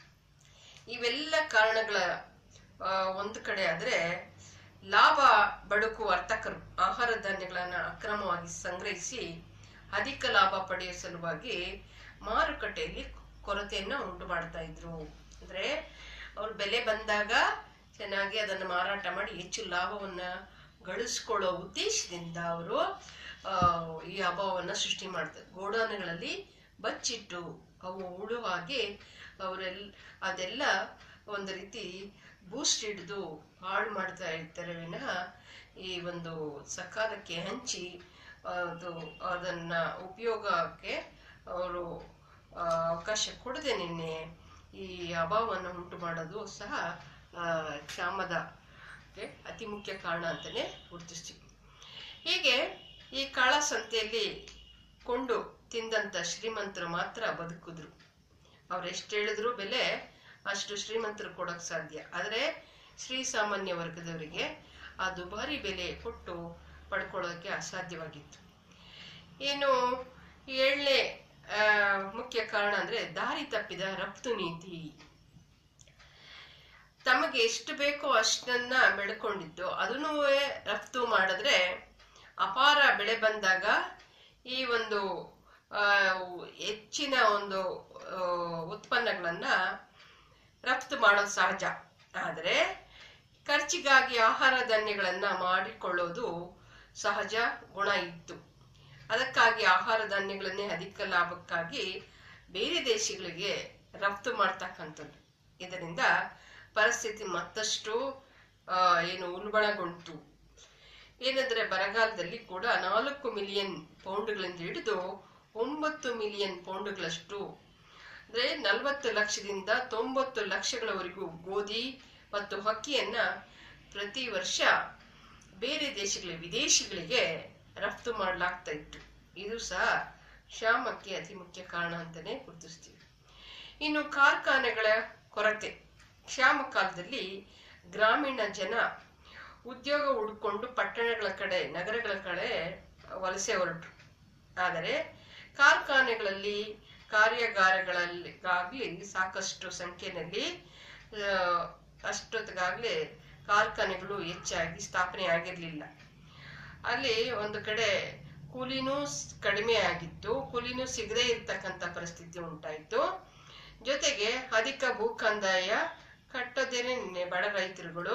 ಇವೆಲ್ಲ ಕಾರಣಗಳ ಒಂದು ಕಡೆ ಆದ್ರೆ ಲಾಭ ಬಡುಕು ವರ್ತಕರು ಆಹಾರ ಧಾನ್ಯಗಳನ್ನ ಅಕ್ರಮವಾಗಿ ಸಂಗ್ರಹಿಸಿ ಅಧಿಕ ಲಾಭ ಪಡೆಯುವ ಸಲುವಾಗಿ ಮಾರುಕಟ್ಟೆಯಲ್ಲಿ ಕೊರತೆಯನ್ನ ಉಂಟು ಮಾಡ್ತಾ ಇದ್ರು. ಅಂದ್ರೆ ಅವ್ರ ಬೆಲೆ ಬಂದಾಗ ಚೆನ್ನಾಗಿ ಅದನ್ನ ಮಾರಾಟ ಮಾಡಿ ಹೆಚ್ಚು ಲಾಭವನ್ನ ಗಳಿಸ್ಕೊಳ್ಳೋ ಉದ್ದೇಶದಿಂದ ಅವರು ಈ ಅಭಾವವನ್ನ ಸೃಷ್ಟಿ ಮಾಡ್ತಾರೆ. ಗೋಡಾನುಗಳಲ್ಲಿ ಬಚ್ಚಿಟ್ಟು ಅವು ಉಳು ಹಾಗೆ ಅವರೆಲ್ಲ ಅದೆಲ್ಲ ಒಂದು ರೀತಿ ಬೂಸ್ಟ್ ಹಿಡಿದು ಹಾಳು ಮಾಡ್ತಾ ಇರ್ತಾರೆ ವಿನಃ ಈ ಒಂದು ಸಕಾಲಕ್ಕೆ ಹಂಚಿ ಅದು ಅದನ್ನ ಉಪಯೋಗಕ್ಕೆ ಅವರು ಅವಕಾಶ ಕೊಡದೆ ನಿನ್ನೆ ಈ ಅಭಾವವನ್ನು ಉಂಟು ಮಾಡೋದು ಸಹ ಕ್ಷಾಮದ ಅತಿ ಮುಖ್ಯ ಕಾರಣ ಅಂತಾನೆ ಗುರುತಿಸ್ತೀವಿ. ಹೀಗೆ ಈ ಕಾಳ ಸಂತೆಯಲ್ಲಿ ಕೊಂಡು ತಿಂದಂತ ಶ್ರೀಮಂತರು ಮಾತ್ರ ಬದುಕಿದ್ರು. ಅವ್ರು ಎಷ್ಟು ಹೇಳಿದ್ರು ಬೆಲೆ ಅಷ್ಟು ಶ್ರೀಮಂತರು ಕೊಡಕ್ ಸಾಧ್ಯ. ಆದ್ರೆ ಶ್ರೀ ಸಾಮಾನ್ಯ ವರ್ಗದವರಿಗೆ ಆ ದುಬಾರಿ ಬೆಲೆ ಕೊಟ್ಟು ಪಡ್ಕೊಳ್ಳೋಕೆ ಅಸಾಧ್ಯವಾಗಿತ್ತು. ಏನು ಏಳನೇ ಮುಖ್ಯ ಕಾರಣ ಅಂದ್ರೆ ದಾರಿ ತಪ್ಪಿದ ರಫ್ತು ನೀತಿ. ತಮಗೆ ಎಷ್ಟು ಬೇಕೋ ಅಷ್ಟನ್ನ ಬೆಳ್ಕೊಂಡಿದ್ದು ಅದನ್ನೂ ರಫ್ತು ಮಾಡಿದ್ರೆ ಅಪಾರ ಬೆಳೆ ಬಂದಾಗ ಈ ಒಂದು ಹೆಚ್ಚಿನ ಒಂದು ಉತ್ಪನ್ನಗಳನ್ನ ರಫ್ತು ಮಾಡೋದು ಸಹಜ. ಆದರೆ ಖರ್ಚಿಗಾಗಿ ಆಹಾರ ಧಾನ್ಯಗಳನ್ನ ಮಾಡಿಕೊಳ್ಳೋದು ಸಹಜ ಗುಣ ಇತ್ತು. ಅದಕ್ಕಾಗಿ ಆಹಾರ ಧಾನ್ಯಗಳನ್ನೇ ಅಧಿಕ ಲಾಭಕ್ಕಾಗಿ ಬೇರೆ ದೇಶಗಳಿಗೆ ರಫ್ತು ಮಾಡ್ತಕ್ಕಂಥದ್ದು. ಇದರಿಂದ ಪರಿಸ್ಥಿತಿ ಮತ್ತಷ್ಟು ಏನು ಉಲ್ಬಣಗೊಂಡು ಏನಂದ್ರೆ ಬರಗಾಲದಲ್ಲಿ ಕೂಡ ನಾಲ್ಕು ಮಿಲಿಯನ್ ಪೌಂಡ್ಗಳಿಂದ ಹಿಡಿದು ಒಂಬತ್ತು ಮಿಲಿಯನ್ ಪೌಂಡ್ಗಳಷ್ಟು ಅಂದ್ರೆ ನಲವತ್ತು ಲಕ್ಷದಿಂದ ತೊಂಬತ್ತು ಲಕ್ಷಗಳವರೆಗೂ ಗೋಧಿ ಮತ್ತು ಅಕ್ಕಿಯನ್ನ ಪ್ರತಿ ವರ್ಷ ಬೇರೆ ದೇಶಗಳಿಗೆ ವಿದೇಶಿಗಳಿಗೆ ರಫ್ತು ಮಾಡಲಾಗ್ತಾ ಇತ್ತು. ಇದು ಸಹ ಕ್ಷಾಮಕ್ಕೆ ಅತಿ ಮುಖ್ಯ ಕಾರಣ ಅಂತಾನೆ ಗುರುತಿಸ್ತೀವಿ. ಇನ್ನು ಕಾರ್ಖಾನೆಗಳ ಕೊರತೆ. ಕ್ಷಾಮ ಕಾಲದಲ್ಲಿ ಗ್ರಾಮೀಣ ಜನ ಉದ್ಯೋಗ ಹುಡುಕೊಂಡು ಪಟ್ಟಣಗಳ ಕಡೆ ನಗರಗಳ ಕಡೆ ವಲಸೆ ಹೊರಟರು. ಆದರೆ ಕಾರ್ಖಾನೆಗಳಲ್ಲಿ ಕಾರ್ಯಾಗಾರಗಳಲ್ಲಿ ಆಗ್ಲಿ ಸಾಕಷ್ಟು ಸಂಖ್ಯೆಯಲ್ಲಿ ಅಷ್ಟೊತ್ತಿಗಾಗ್ಲಿ ಕಾರ್ಖಾನೆಗಳು ಹೆಚ್ಚಾಗಿ ಸ್ಥಾಪನೆ ಆಗಿರ್ಲಿಲ್ಲ. ಅಲ್ಲಿ ಒಂದು ಕಡೆ ಕೂಲಿನೂ ಕಡಿಮೆ ಆಗಿತ್ತು, ಕೂಲಿನೂ ಸಿಗದೆ ಇರ್ತಕ್ಕಂಥ ಪರಿಸ್ಥಿತಿ ಉಂಟಾಯಿತು. ಜೊತೆಗೆ ಅಧಿಕ ಭೂ ಕಂದಾಯ ಕಟ್ಟದೇನೆ ಬಡ ರೈತರುಗಳು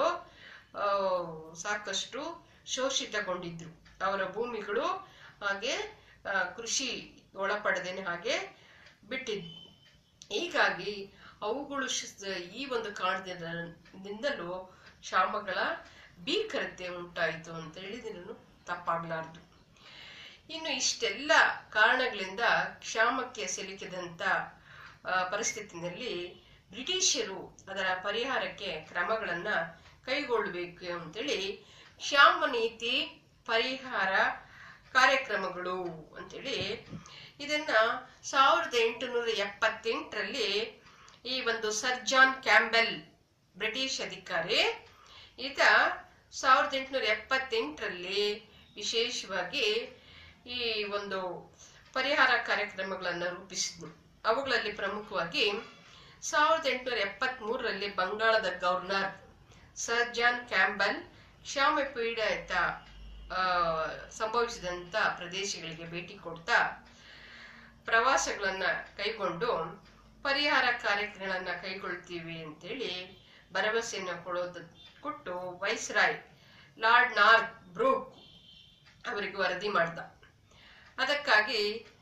ಸಾಕಷ್ಟು ಶೋಷಿತಗೊಂಡಿದ್ರು. ಅವರ ಭೂಮಿಗಳು ಹಾಗೆ ಕೃಷಿ ಒಳಪಡದೇನೆ ಹಾಗೆ ಬಿಟ್ಟಿದ್ರು. ಹೀಗಾಗಿ ಅವುಗಳು ಈ ಒಂದು ಕಾರಣದಿಂದಲೂ ಕ್ಷಾಮಗಳ ಭೀಕರತೆ ಉಂಟಾಯಿತು ಅಂತ ಹೇಳಿದ್ರು ತಪ್ಪಾಗ್ಲಾರ್ದು. ಇನ್ನು ಇಷ್ಟೆಲ್ಲ ಕಾರಣಗಳಿಂದ ಕ್ಷಾಮಕ್ಕೆ ಸಿಲುಕಿದಂತ ಪರಿಸ್ಥಿತಿನಲ್ಲಿ ಬ್ರಿಟಿಷರು ಅದರ ಪರಿಹಾರಕ್ಕೆ ಕ್ರಮಗಳನ್ನ ಕೈಗೊಳ್ಳಬೇಕು ಅಂತೇಳಿ ಕ್ಷಾಮ ನೀತಿ ಪರಿಹಾರ ಕಾರ್ಯಕ್ರಮಗಳು ಅಂತೇಳಿ ಇದನ್ನ ಸಾವಿರದ ಎಂಟುನೂರ ಎಪ್ಪತ್ತೆಂಟರಲ್ಲಿ ಈ ಒಂದು ಸರ್ ಜಾನ್ ಕ್ಯಾಂಬೆಲ್ ಬ್ರಿಟಿಷ್ ಅಧಿಕಾರಿ ಈತ ಸಾವಿರದ ಎಂಟುನೂರ ಎಪ್ಪತ್ತೆಂಟರಲ್ಲಿ ವಿಶೇಷವಾಗಿ ಈ ಒಂದು ಪರಿಹಾರ ಕಾರ್ಯಕ್ರಮಗಳನ್ನು ರೂಪಿಸಿದ್ರು. ಅವುಗಳಲ್ಲಿ ಪ್ರಮುಖವಾಗಿ ಸಾವಿರದ ಎಂಟುನೂರ ಎಪ್ಪತ್ತ್ ಮೂರರಲ್ಲಿ ಬಂಗಾಳದ ಗವರ್ನರ್ ಸರ್ ಜಾನ್ ಕ್ಯಾಂಬೆಲ್ ಕ್ಷಾಮ ಪೀಡಿತ ಸಂಭವಿಸಿದಂತ ಪ್ರದೇಶಗಳಿಗೆ ಭೇಟಿ ಕೊಡ್ತಾ ಪ್ರವಾಸಗಳನ್ನ ಕೈಗೊಂಡು ಪರಿಹಾರ ಕಾರ್ಯಕ್ರಮಗಳನ್ನ ಕೈಗೊಳ್ತೀವಿ ಅಂತೇಳಿ ಭರವಸೆಯನ್ನು ಕೊಡೋದು ಕೊಟ್ಟು ವೈಸ್ರಾಯ್ ಲಾರ್ಡ್ ನಾರ್ತ್ ಬ್ರೂಕ್ ಅವರಿಗೆ ವರದಿ ಮಾಡ್ದ. ಅದಕ್ಕಾಗಿ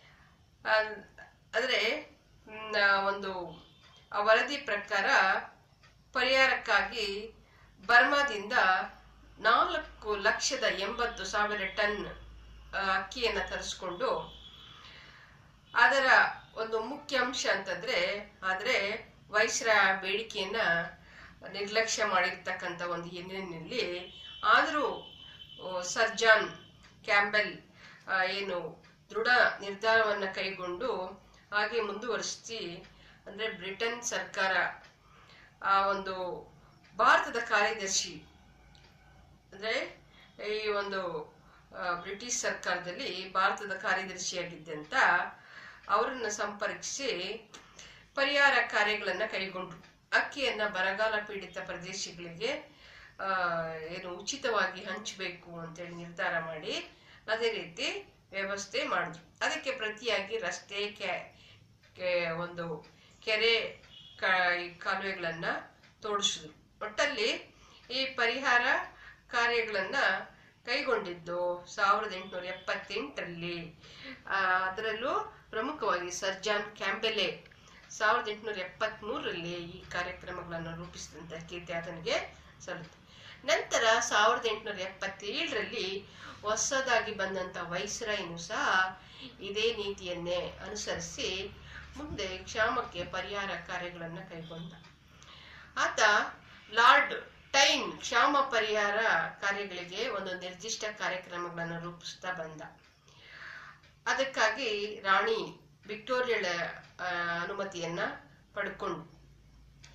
ಆದ್ರೆ ಒಂದು ಆ ವರದಿ ಪ್ರಕಾರ ಪರಿಹಾರಕ್ಕಾಗಿ ಬರ್ಮಾದಿಂದ ನಾಲ್ಕು ಲಕ್ಷದ ಎಂಬತ್ತು ಸಾವಿರ ಟನ್ ಅಕ್ಕಿಯನ್ನ ತರಿಸ್ಕೊಂಡು ಅದರ ಒಂದು ಮುಖ್ಯ ಅಂಶ ಅಂತಂದ್ರೆ ಆದ್ರೆ ವೈಸ್ರಾಯ್ ಬೇಡಿಕೆಯನ್ನ ನಿರ್ಲಕ್ಷ್ಯ ಮಾಡಿರ್ತಕ್ಕಂಥ ಒಂದು ಹಿನ್ನೆಲೆಯಲ್ಲಿ ಆದರೂ ಸರ್ ಜಾನ್ ಕ್ಯಾಂಬೆಲ್ ಏನು ದೃಢ ನಿರ್ಧಾರವನ್ನ ಕೈಗೊಂಡು ಹಾಗೆ ಮುಂದುವರಿಸಿ ಅಂದ್ರೆ ಬ್ರಿಟನ್ ಸರ್ಕಾರ ಆ ಒಂದು ಭಾರತದ ಕಾರ್ಯದರ್ಶಿ ಅಂದ್ರೆ ಈ ಒಂದು ಬ್ರಿಟಿಷ್ ಸರ್ಕಾರದಲ್ಲಿ ಭಾರತದ ಕಾರ್ಯದರ್ಶಿಯಾಗಿದ್ದಂತ ಅವರನ್ನ ಸಂಪರ್ಕಿಸಿ ಪರಿಹಾರ ಕಾರ್ಯಗಳನ್ನ ಕೈಗೊಂಡ್ರು. ಅಕ್ಕಿಯನ್ನ ಬರಗಾಲ ಪೀಡಿತ ಪ್ರದೇಶಗಳಿಗೆ ಆ ಏನು ಉಚಿತವಾಗಿ ಹಂಚಬೇಕು ಅಂತೇಳಿ ನಿರ್ಧಾರ ಮಾಡಿ ಅದೇ ರೀತಿ ವ್ಯವಸ್ಥೆ ಮಾಡಿದ್ರು. ಅದಕ್ಕೆ ಪ್ರತಿಯಾಗಿ ರಸ್ತೆ ಕೆ ಒಂದು ಕೆರೆ ಕಾಲುವೆಗಳನ್ನ ತೋಡಿಸಿದ್ರು. ಒಟ್ಟಲ್ಲಿ ಈ ಪರಿಹಾರ ಕಾರ್ಯಗಳನ್ನ ಕೈಗೊಂಡಿದ್ದು ಸಾವಿರದ ಎಂಟುನೂರ ಎಪ್ಪತ್ತೆಂಟರಲ್ಲಿ. ಅದರಲ್ಲೂ ಪ್ರಮುಖವಾಗಿ ಸರ್ ಜಾನ್ ಕ್ಯಾಂಬೆಲೆ ಸಾವಿರದ ಎಂಟುನೂರ ಎಪ್ಪತ್ತ್ ಮೂರರಲ್ಲಿ ಈ ಕಾರ್ಯಕ್ರಮಗಳನ್ನು ರೂಪಿಸಿದಂತ ಕೀರ್ತಿ ಆತನಿಗೆ ಸಲ್ಲುತ್ತೆ. ನಂತರ ಸಾವಿರದ ಎಂಟುನೂರ ಎಪ್ಪತ್ತೇಳರಲ್ಲಿ ಹೊಸದಾಗಿ ಬಂದಂತ ವೈಸ್ರಾಯ್ನು ಸಹ ಇದೇ ನೀತಿಯನ್ನೇ ಅನುಸರಿಸಿ ಮುಂದೆ ಕ್ಷಾಮಕ್ಕೆ ಪರಿಹಾರ ಕಾರ್ಯಗಳನ್ನ ಕೈಗೊಂಡ. ಆತ ಲಾರ್ಡ್ ಟೈನ್ ಕ್ಷಾಮ ಪರಿಹಾರ ಕಾರ್ಯಗಳಿಗೆ ಒಂದು ನಿರ್ದಿಷ್ಟ ಕಾರ್ಯಕ್ರಮಗಳನ್ನು ರೂಪಿಸ್ತಾ ಬಂದ. ಅದಕ್ಕಾಗಿ ರಾಣಿ ವಿಕ್ಟೋರಿಯಳ ಅನುಮತಿಯನ್ನ ಪಡ್ಕೊಂಡು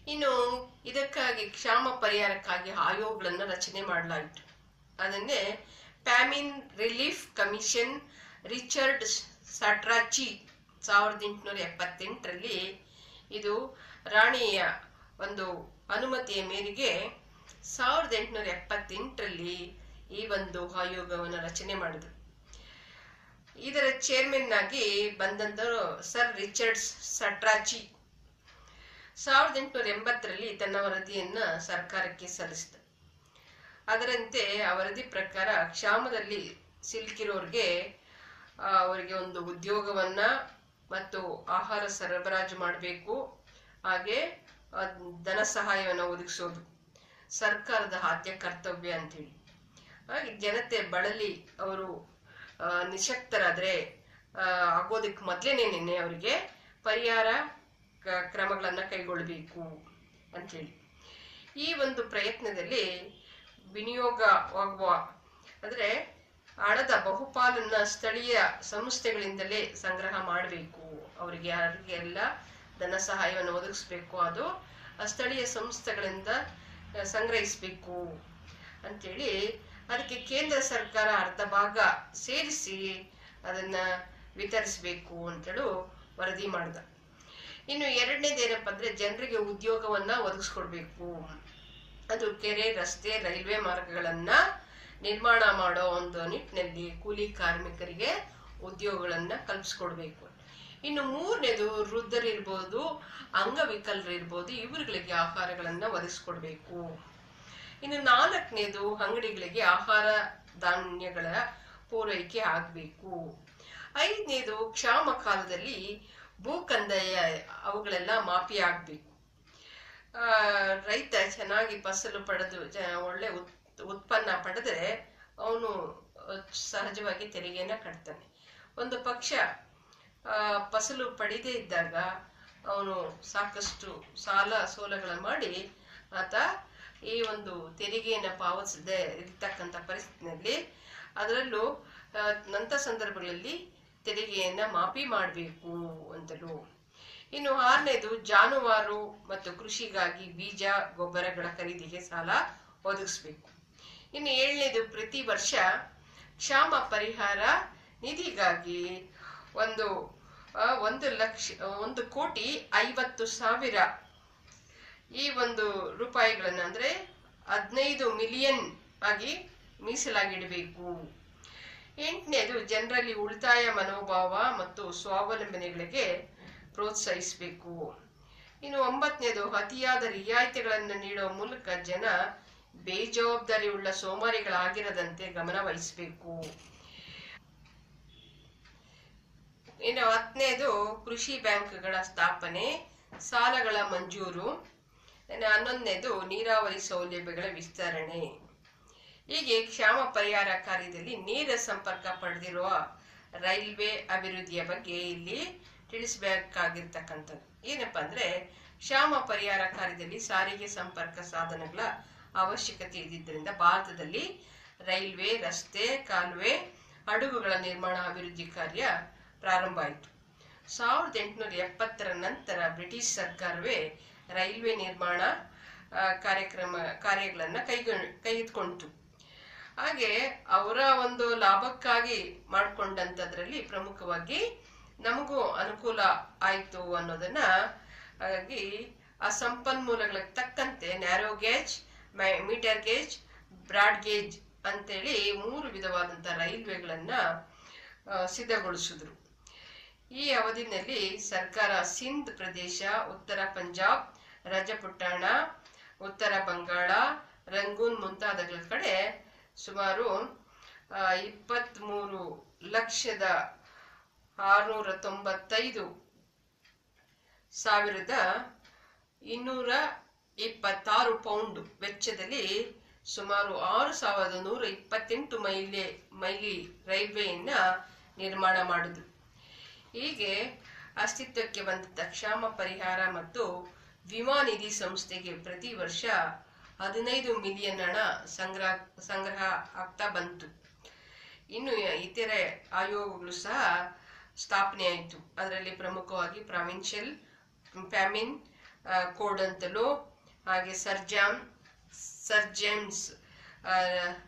ಇನ್ನು ಇದಕ್ಕಾಗಿ ಕ್ಷಾಮ ಪರಿಹಾರಕ್ಕಾಗಿ ಆಯೋಗಗಳನ್ನು ರಚನೆ ಮಾಡಲಾಯಿತು. ಅದನ್ನೇ famine relief commission. Richard Strachey ಸಾವಿರದ ಎಂಟುನೂರ ಎಪ್ಪತ್ತೆಂಟರಲ್ಲಿ ಇದು ರಾಣಿಯ ಒಂದು ಅನುಮತಿಯ ಮೇರೆಗೆ ಸಾವಿರದ ಎಂಟುನೂರ ಎಪ್ಪತ್ತೆಂಟರಲ್ಲಿ ಈ ಒಂದು ಆಯೋಗವನ್ನು ರಚನೆ ಮಾಡಿದರು. ಇದರ ಚೇರ್ಮನ್ ಆಗಿ ಬಂದಂತರು ಸರ್ ರಿಚರ್ಡ್ ಸಟ್ರಾಚಿ. ಸಾವಿರದ ಎಂಟುನೂರ ಎಂಬತ್ತರಲ್ಲಿ ತನ್ನ ವರದಿಯನ್ನ ಸರ್ಕಾರಕ್ಕೆ ಸಲ್ಲಿಸಿದ. ಅದರಂತೆ ಆ ವರದಿ ಪ್ರಕಾರ ಕ್ಷಾಮದಲ್ಲಿ ಸಿಲುಕಿರೋರಿಗೆ ಅವರಿಗೆ ಒಂದು ಉದ್ಯೋಗವನ್ನ ಮತ್ತು ಆಹಾರ ಸರಬರಾಜು ಮಾಡಬೇಕು, ಹಾಗೆ ಧನ ಸಹಾಯವನ್ನು ಒದಗಿಸೋದು ಸರ್ಕಾರದ ಆದ್ಯ ಕರ್ತವ್ಯ ಅಂತೇಳಿ. ಹಾಗೆ ಜನತೆ ಬಳಲಿ ಅವರು ನಿಶಕ್ತರಾದ್ರೆ ಆಗೋದಕ್ಕೆ ಮೊದಲೇನೇನೆ ಅವರಿಗೆ ಪರಿಹಾರ ಕ್ರಮಗಳನ್ನ ಕೈಗೊಳ್ಳಬೇಕು ಅಂತೇಳಿ ಈ ಒಂದು ಪ್ರಯತ್ನದಲ್ಲಿ ವಿನಿಯೋಗವಾಗುವ ಅಂದ್ರೆ ಹಣದ ಬಹುಪಾಲನ್ನ ಸ್ಥಳೀಯ ಸಂಸ್ಥೆಗಳಿಂದಲೇ ಸಂಗ್ರಹ ಮಾಡಬೇಕು. ಅವರಿಗೆ ಯಾರಿಗೆಲ್ಲ ಧನ ಸಹಾಯವನ್ನು ಒದಗಿಸ್ಬೇಕು ಅದು ಸ್ಥಳೀಯ ಸಂಸ್ಥೆಗಳಿಂದ ಸಂಗ್ರಹಿಸಬೇಕು ಅಂತೇಳಿ ಅದಕ್ಕೆ ಕೇಂದ್ರ ಸರ್ಕಾರ ಅರ್ಧ ಭಾಗ ಸೇರಿಸಿ ಅದನ್ನ ವಿತರಿಸಬೇಕು ಅಂತೇಳಿ ವರದಿ ಮಾಡಿದ. ಇನ್ನು ಎರಡನೇದೇನಪ್ಪ ಅಂದ್ರೆ ಜನರಿಗೆ ಉದ್ಯೋಗವನ್ನ ಒದಗಿಸ್ಕೊಡ್ಬೇಕು. ಅದು ಕೆರೆ, ರಸ್ತೆ, ರೈಲ್ವೆ ಮಾರ್ಗಗಳನ್ನ ನಿರ್ಮಾಣ ಮಾಡೋ ಒಂದು ನಿಟ್ಟಿನಲ್ಲಿ ಕೂಲಿ ಕಾರ್ಮಿಕರಿಗೆ ಉದ್ಯೋಗಗಳನ್ನ ಕಲ್ಪಿಸ್ಕೊಡ್ಬೇಕು. ಇನ್ನು ಮೂರನೇದು ವೃದ್ಧರಿರ್ಬೋದು, ಅಂಗವಿಕಲರಿರ್ಬೋದು, ಇವರುಗಳಿಗೆ ಆಹಾರಗಳನ್ನ ಒದಗಿಸ್ಕೊಡ್ಬೇಕು. ಇನ್ನು ನಾಲ್ಕನೇದು ಅಂಗಡಿಗಳಿಗೆ ಆಹಾರ ಧಾನ್ಯಗಳ ಪೂರೈಕೆ ಆಗ್ಬೇಕು. ಐದನೇದು ಕ್ಷಾಮ ಕಾಲದಲ್ಲಿ ಭೂಕಂದಾಯ ಅವುಗಳೆಲ್ಲ ಮಾಫಿ ಆಗ್ಬೇಕು. ಆ ರೈತ ಚೆನ್ನಾಗಿ ಫಸಲು ಪಡೆದು ಒಳ್ಳೆ ಉತ್ಪನ್ನ ಪಡೆದ್ರೆ ಅವನು ಸಹಜವಾಗಿ ತೆರಿಗೆಯನ್ನ ಕಟ್ತಾನೆ. ಒಂದು ಪಕ್ಷ ಆ ಫಸಲು ಪಡೆದೇ ಇದ್ದಾಗ ಅವನು ಸಾಕಷ್ಟು ಸಾಲ ಸೋಲಗಳ ಮಾಡಿ ಆತ ಈ ಒಂದು ತೆರಿಗೆಯನ್ನು ಪಾವತಿಸದೆ ಇರ್ತಕ್ಕಂಥ ಪರಿಸ್ಥಿತಿನಲ್ಲಿ ಅದರಲ್ಲೂ ನಂತರ ಸಂದರ್ಭಗಳಲ್ಲಿ ತೆರಿಗೆಯನ್ನ ಮಾಫಿ ಮಾಡಬೇಕು ಅಂತಲೂ. ಇನ್ನು ಆರನೇದು ಜಾನುವಾರು ಮತ್ತು ಕೃಷಿಗಾಗಿ ಬೀಜ ಗೊಬ್ಬರಗಳ ಖರೀದಿಗೆ ಸಾಲ ಒದಗಿಸ್ಬೇಕು. ಇನ್ನು ಏಳನೇದು ಪ್ರತಿ ವರ್ಷ ಕ್ಷಾಮ ಪರಿಹಾರ ನಿಧಿಗಾಗಿ ಒಂದು ಒಂದು ಲಕ್ಷ ಒಂದು ಕೋಟಿ ಐವತ್ತು ಸಾವಿರ ಈ ಒಂದು ರೂಪಾಯಿಗಳನ್ನ ಅಂದ್ರೆ ಹದಿನೈದು ಮಿಲಿಯನ್ ಆಗಿ ಮೀಸಲಾಗಿಡಬೇಕು. ಎಂಟನೇದು ಜನರಲ್ಲಿ ಉಳಿತಾಯ ಮನೋಭಾವ ಮತ್ತು ಸ್ವಾವಲಂಬನೆಗಳಿಗೆ ಪ್ರೋತ್ಸಾಹಿಸಬೇಕು. ಇನ್ನು ಒಂಬತ್ತನೇದು ಅತಿಯಾದ ರಿಯಾಯಿತಿಗಳನ್ನು ನೀಡುವ ಮೂಲಕ ಜನ ಬೇಜವಾಬ್ದಾರಿ ಉಳ್ಳ ಸೋಮಾರಿಗಳಾಗಿರದಂತೆ ಗಮನ ವಹಿಸಬೇಕು. ಇನ್ನು ಹತ್ತನೇದು ಕೃಷಿ ಬ್ಯಾಂಕ್ಗಳ ಸ್ಥಾಪನೆ, ಸಾಲಗಳ ಮಂಜೂರು. ಇನ್ನು ಹನ್ನೊಂದನೇದು ನೀರಾವರಿ ಸೌಲಭ್ಯಗಳ ವಿಸ್ತರಣೆ. ಹೀಗೆ ಕ್ಷಾಮ ಪರಿಹಾರ ಕಾರ್ಯದಲ್ಲಿ ನೇರ ಸಂಪರ್ಕ ಪಡೆದಿರುವ ರೈಲ್ವೆ ಅಭಿವೃದ್ಧಿಯ ಬಗ್ಗೆ ಇಲ್ಲಿ ತಿಳಿಸಬೇಕಾಗಿರ್ತಕ್ಕಂಥದ್ದು ಏನಪ್ಪಾ ಅಂದ್ರೆ ಕ್ಷಾಮ ಪರಿಹಾರ ಕಾರ್ಯದಲ್ಲಿ ಸಾರಿಗೆ ಸಂಪರ್ಕ ಸಾಧನಗಳ ಅವಶ್ಯಕತೆ ಇದ್ದಿದ್ದರಿಂದ ಭಾರತದಲ್ಲಿ ರೈಲ್ವೆ, ರಸ್ತೆ, ಕಾಲುವೆ, ಹಡಗುಗಳ ನಿರ್ಮಾಣ ಅಭಿವೃದ್ಧಿ ಕಾರ್ಯ ಪ್ರಾರಂಭ ಆಯಿತು. ಸಾವಿರದ ಎಂಟುನೂರ ಎಪ್ಪತ್ತರ ನಂತರ ಬ್ರಿಟಿಷ್ ಸರ್ಕಾರವೇ ರೈಲ್ವೆ ನಿರ್ಮಾಣ ಕಾರ್ಯಕ್ರಮ ಕಾರ್ಯಗಳನ್ನ ಕೈಗೊಂಡು ಕೈಗೆತ್ತಿಕೊಂಡಿತು. ಹಾಗೆ ಅವರ ಒಂದು ಲಾಭಕ್ಕಾಗಿ ಮಾಡಿಕೊಂಡಂಥದ್ರಲ್ಲಿ ಪ್ರಮುಖವಾಗಿ ನಮಗೂ ಅನುಕೂಲ ಆಯಿತು ಅನ್ನೋದನ್ನ ಹಾಗಾಗಿ ಆ ಸಂಪನ್ಮೂಲಗಳಿಗೆ ತಕ್ಕಂತೆ narrow gauge, metre gauge, broad gauge ಅಂತೇಳಿ ಮೂರು ವಿಧವಾದಂಥ ರೈಲ್ವೆಗಳನ್ನ ಸಿದ್ಧಗೊಳಿಸಿದ್ರು. ಈ ಅವಧಿನಲ್ಲಿ ಸರ್ಕಾರ ಸಿಂಧ್ ಪ್ರದೇಶ, ಉತ್ತರ ಪಂಜಾಬ್, ರಜಪುಟಾಣ, ಉತ್ತರ ಬಂಗಾಳ, ರಂಗೂನ್ ಮುಂತಾದ ಕಡೆ ಸುಮಾರು ಇಪ್ಪತ್ತ್ ಮೂರು ಲಕ್ಷದ ಆರುನೂರ ತೊಂಬತ್ತೈದು ಸಾವಿರದ ಇನ್ನೂರ ಇಪ್ಪತ್ತಾರು ಪೌಂಡ್ ವೆಚ್ಚದಲ್ಲಿ ಸುಮಾರು ಆರು ಸಾವಿರದ ನೂರ ಇಪ್ಪತ್ತೆಂಟು ಮೈಲಿ ಮೈಲಿ ರೈಲ್ವೆಯನ್ನ ನಿರ್ಮಾಣ ಮಾಡಿದ್ರು. ಹೀಗೆ ಅಸ್ತಿತ್ವಕ್ಕೆ ಬಂದ ಕ್ಷಾಮ ಪರಿಹಾರ ಮತ್ತು ವಿಮಾ ನಿಧಿ ಸಂಸ್ಥೆಗೆ ಪ್ರತಿ ವರ್ಷ ಹದಿನೈದು ಮಿಲಿಯನ್ ಹಣ ಸಂಗ್ರಹ ಸಂಗ್ರಹ ಆಗ್ತಾ ಬಂತು. ಇನ್ನು ಇತರೆ ಆಯೋಗಗಳು ಸಹ ಸ್ಥಾಪನೆ ಆಯಿತು. ಅದರಲ್ಲಿ ಪ್ರಮುಖವಾಗಿ ಪ್ರಾವಿನ್ಷಿಯಲ್ ಫ್ಯಾಮಿನ್ ಕೋಡ್ ಅಂತಲೂ, ಹಾಗೆ ಸರ್ಜಾಮ್, ಸರ್ಜೆಮ್ಸ್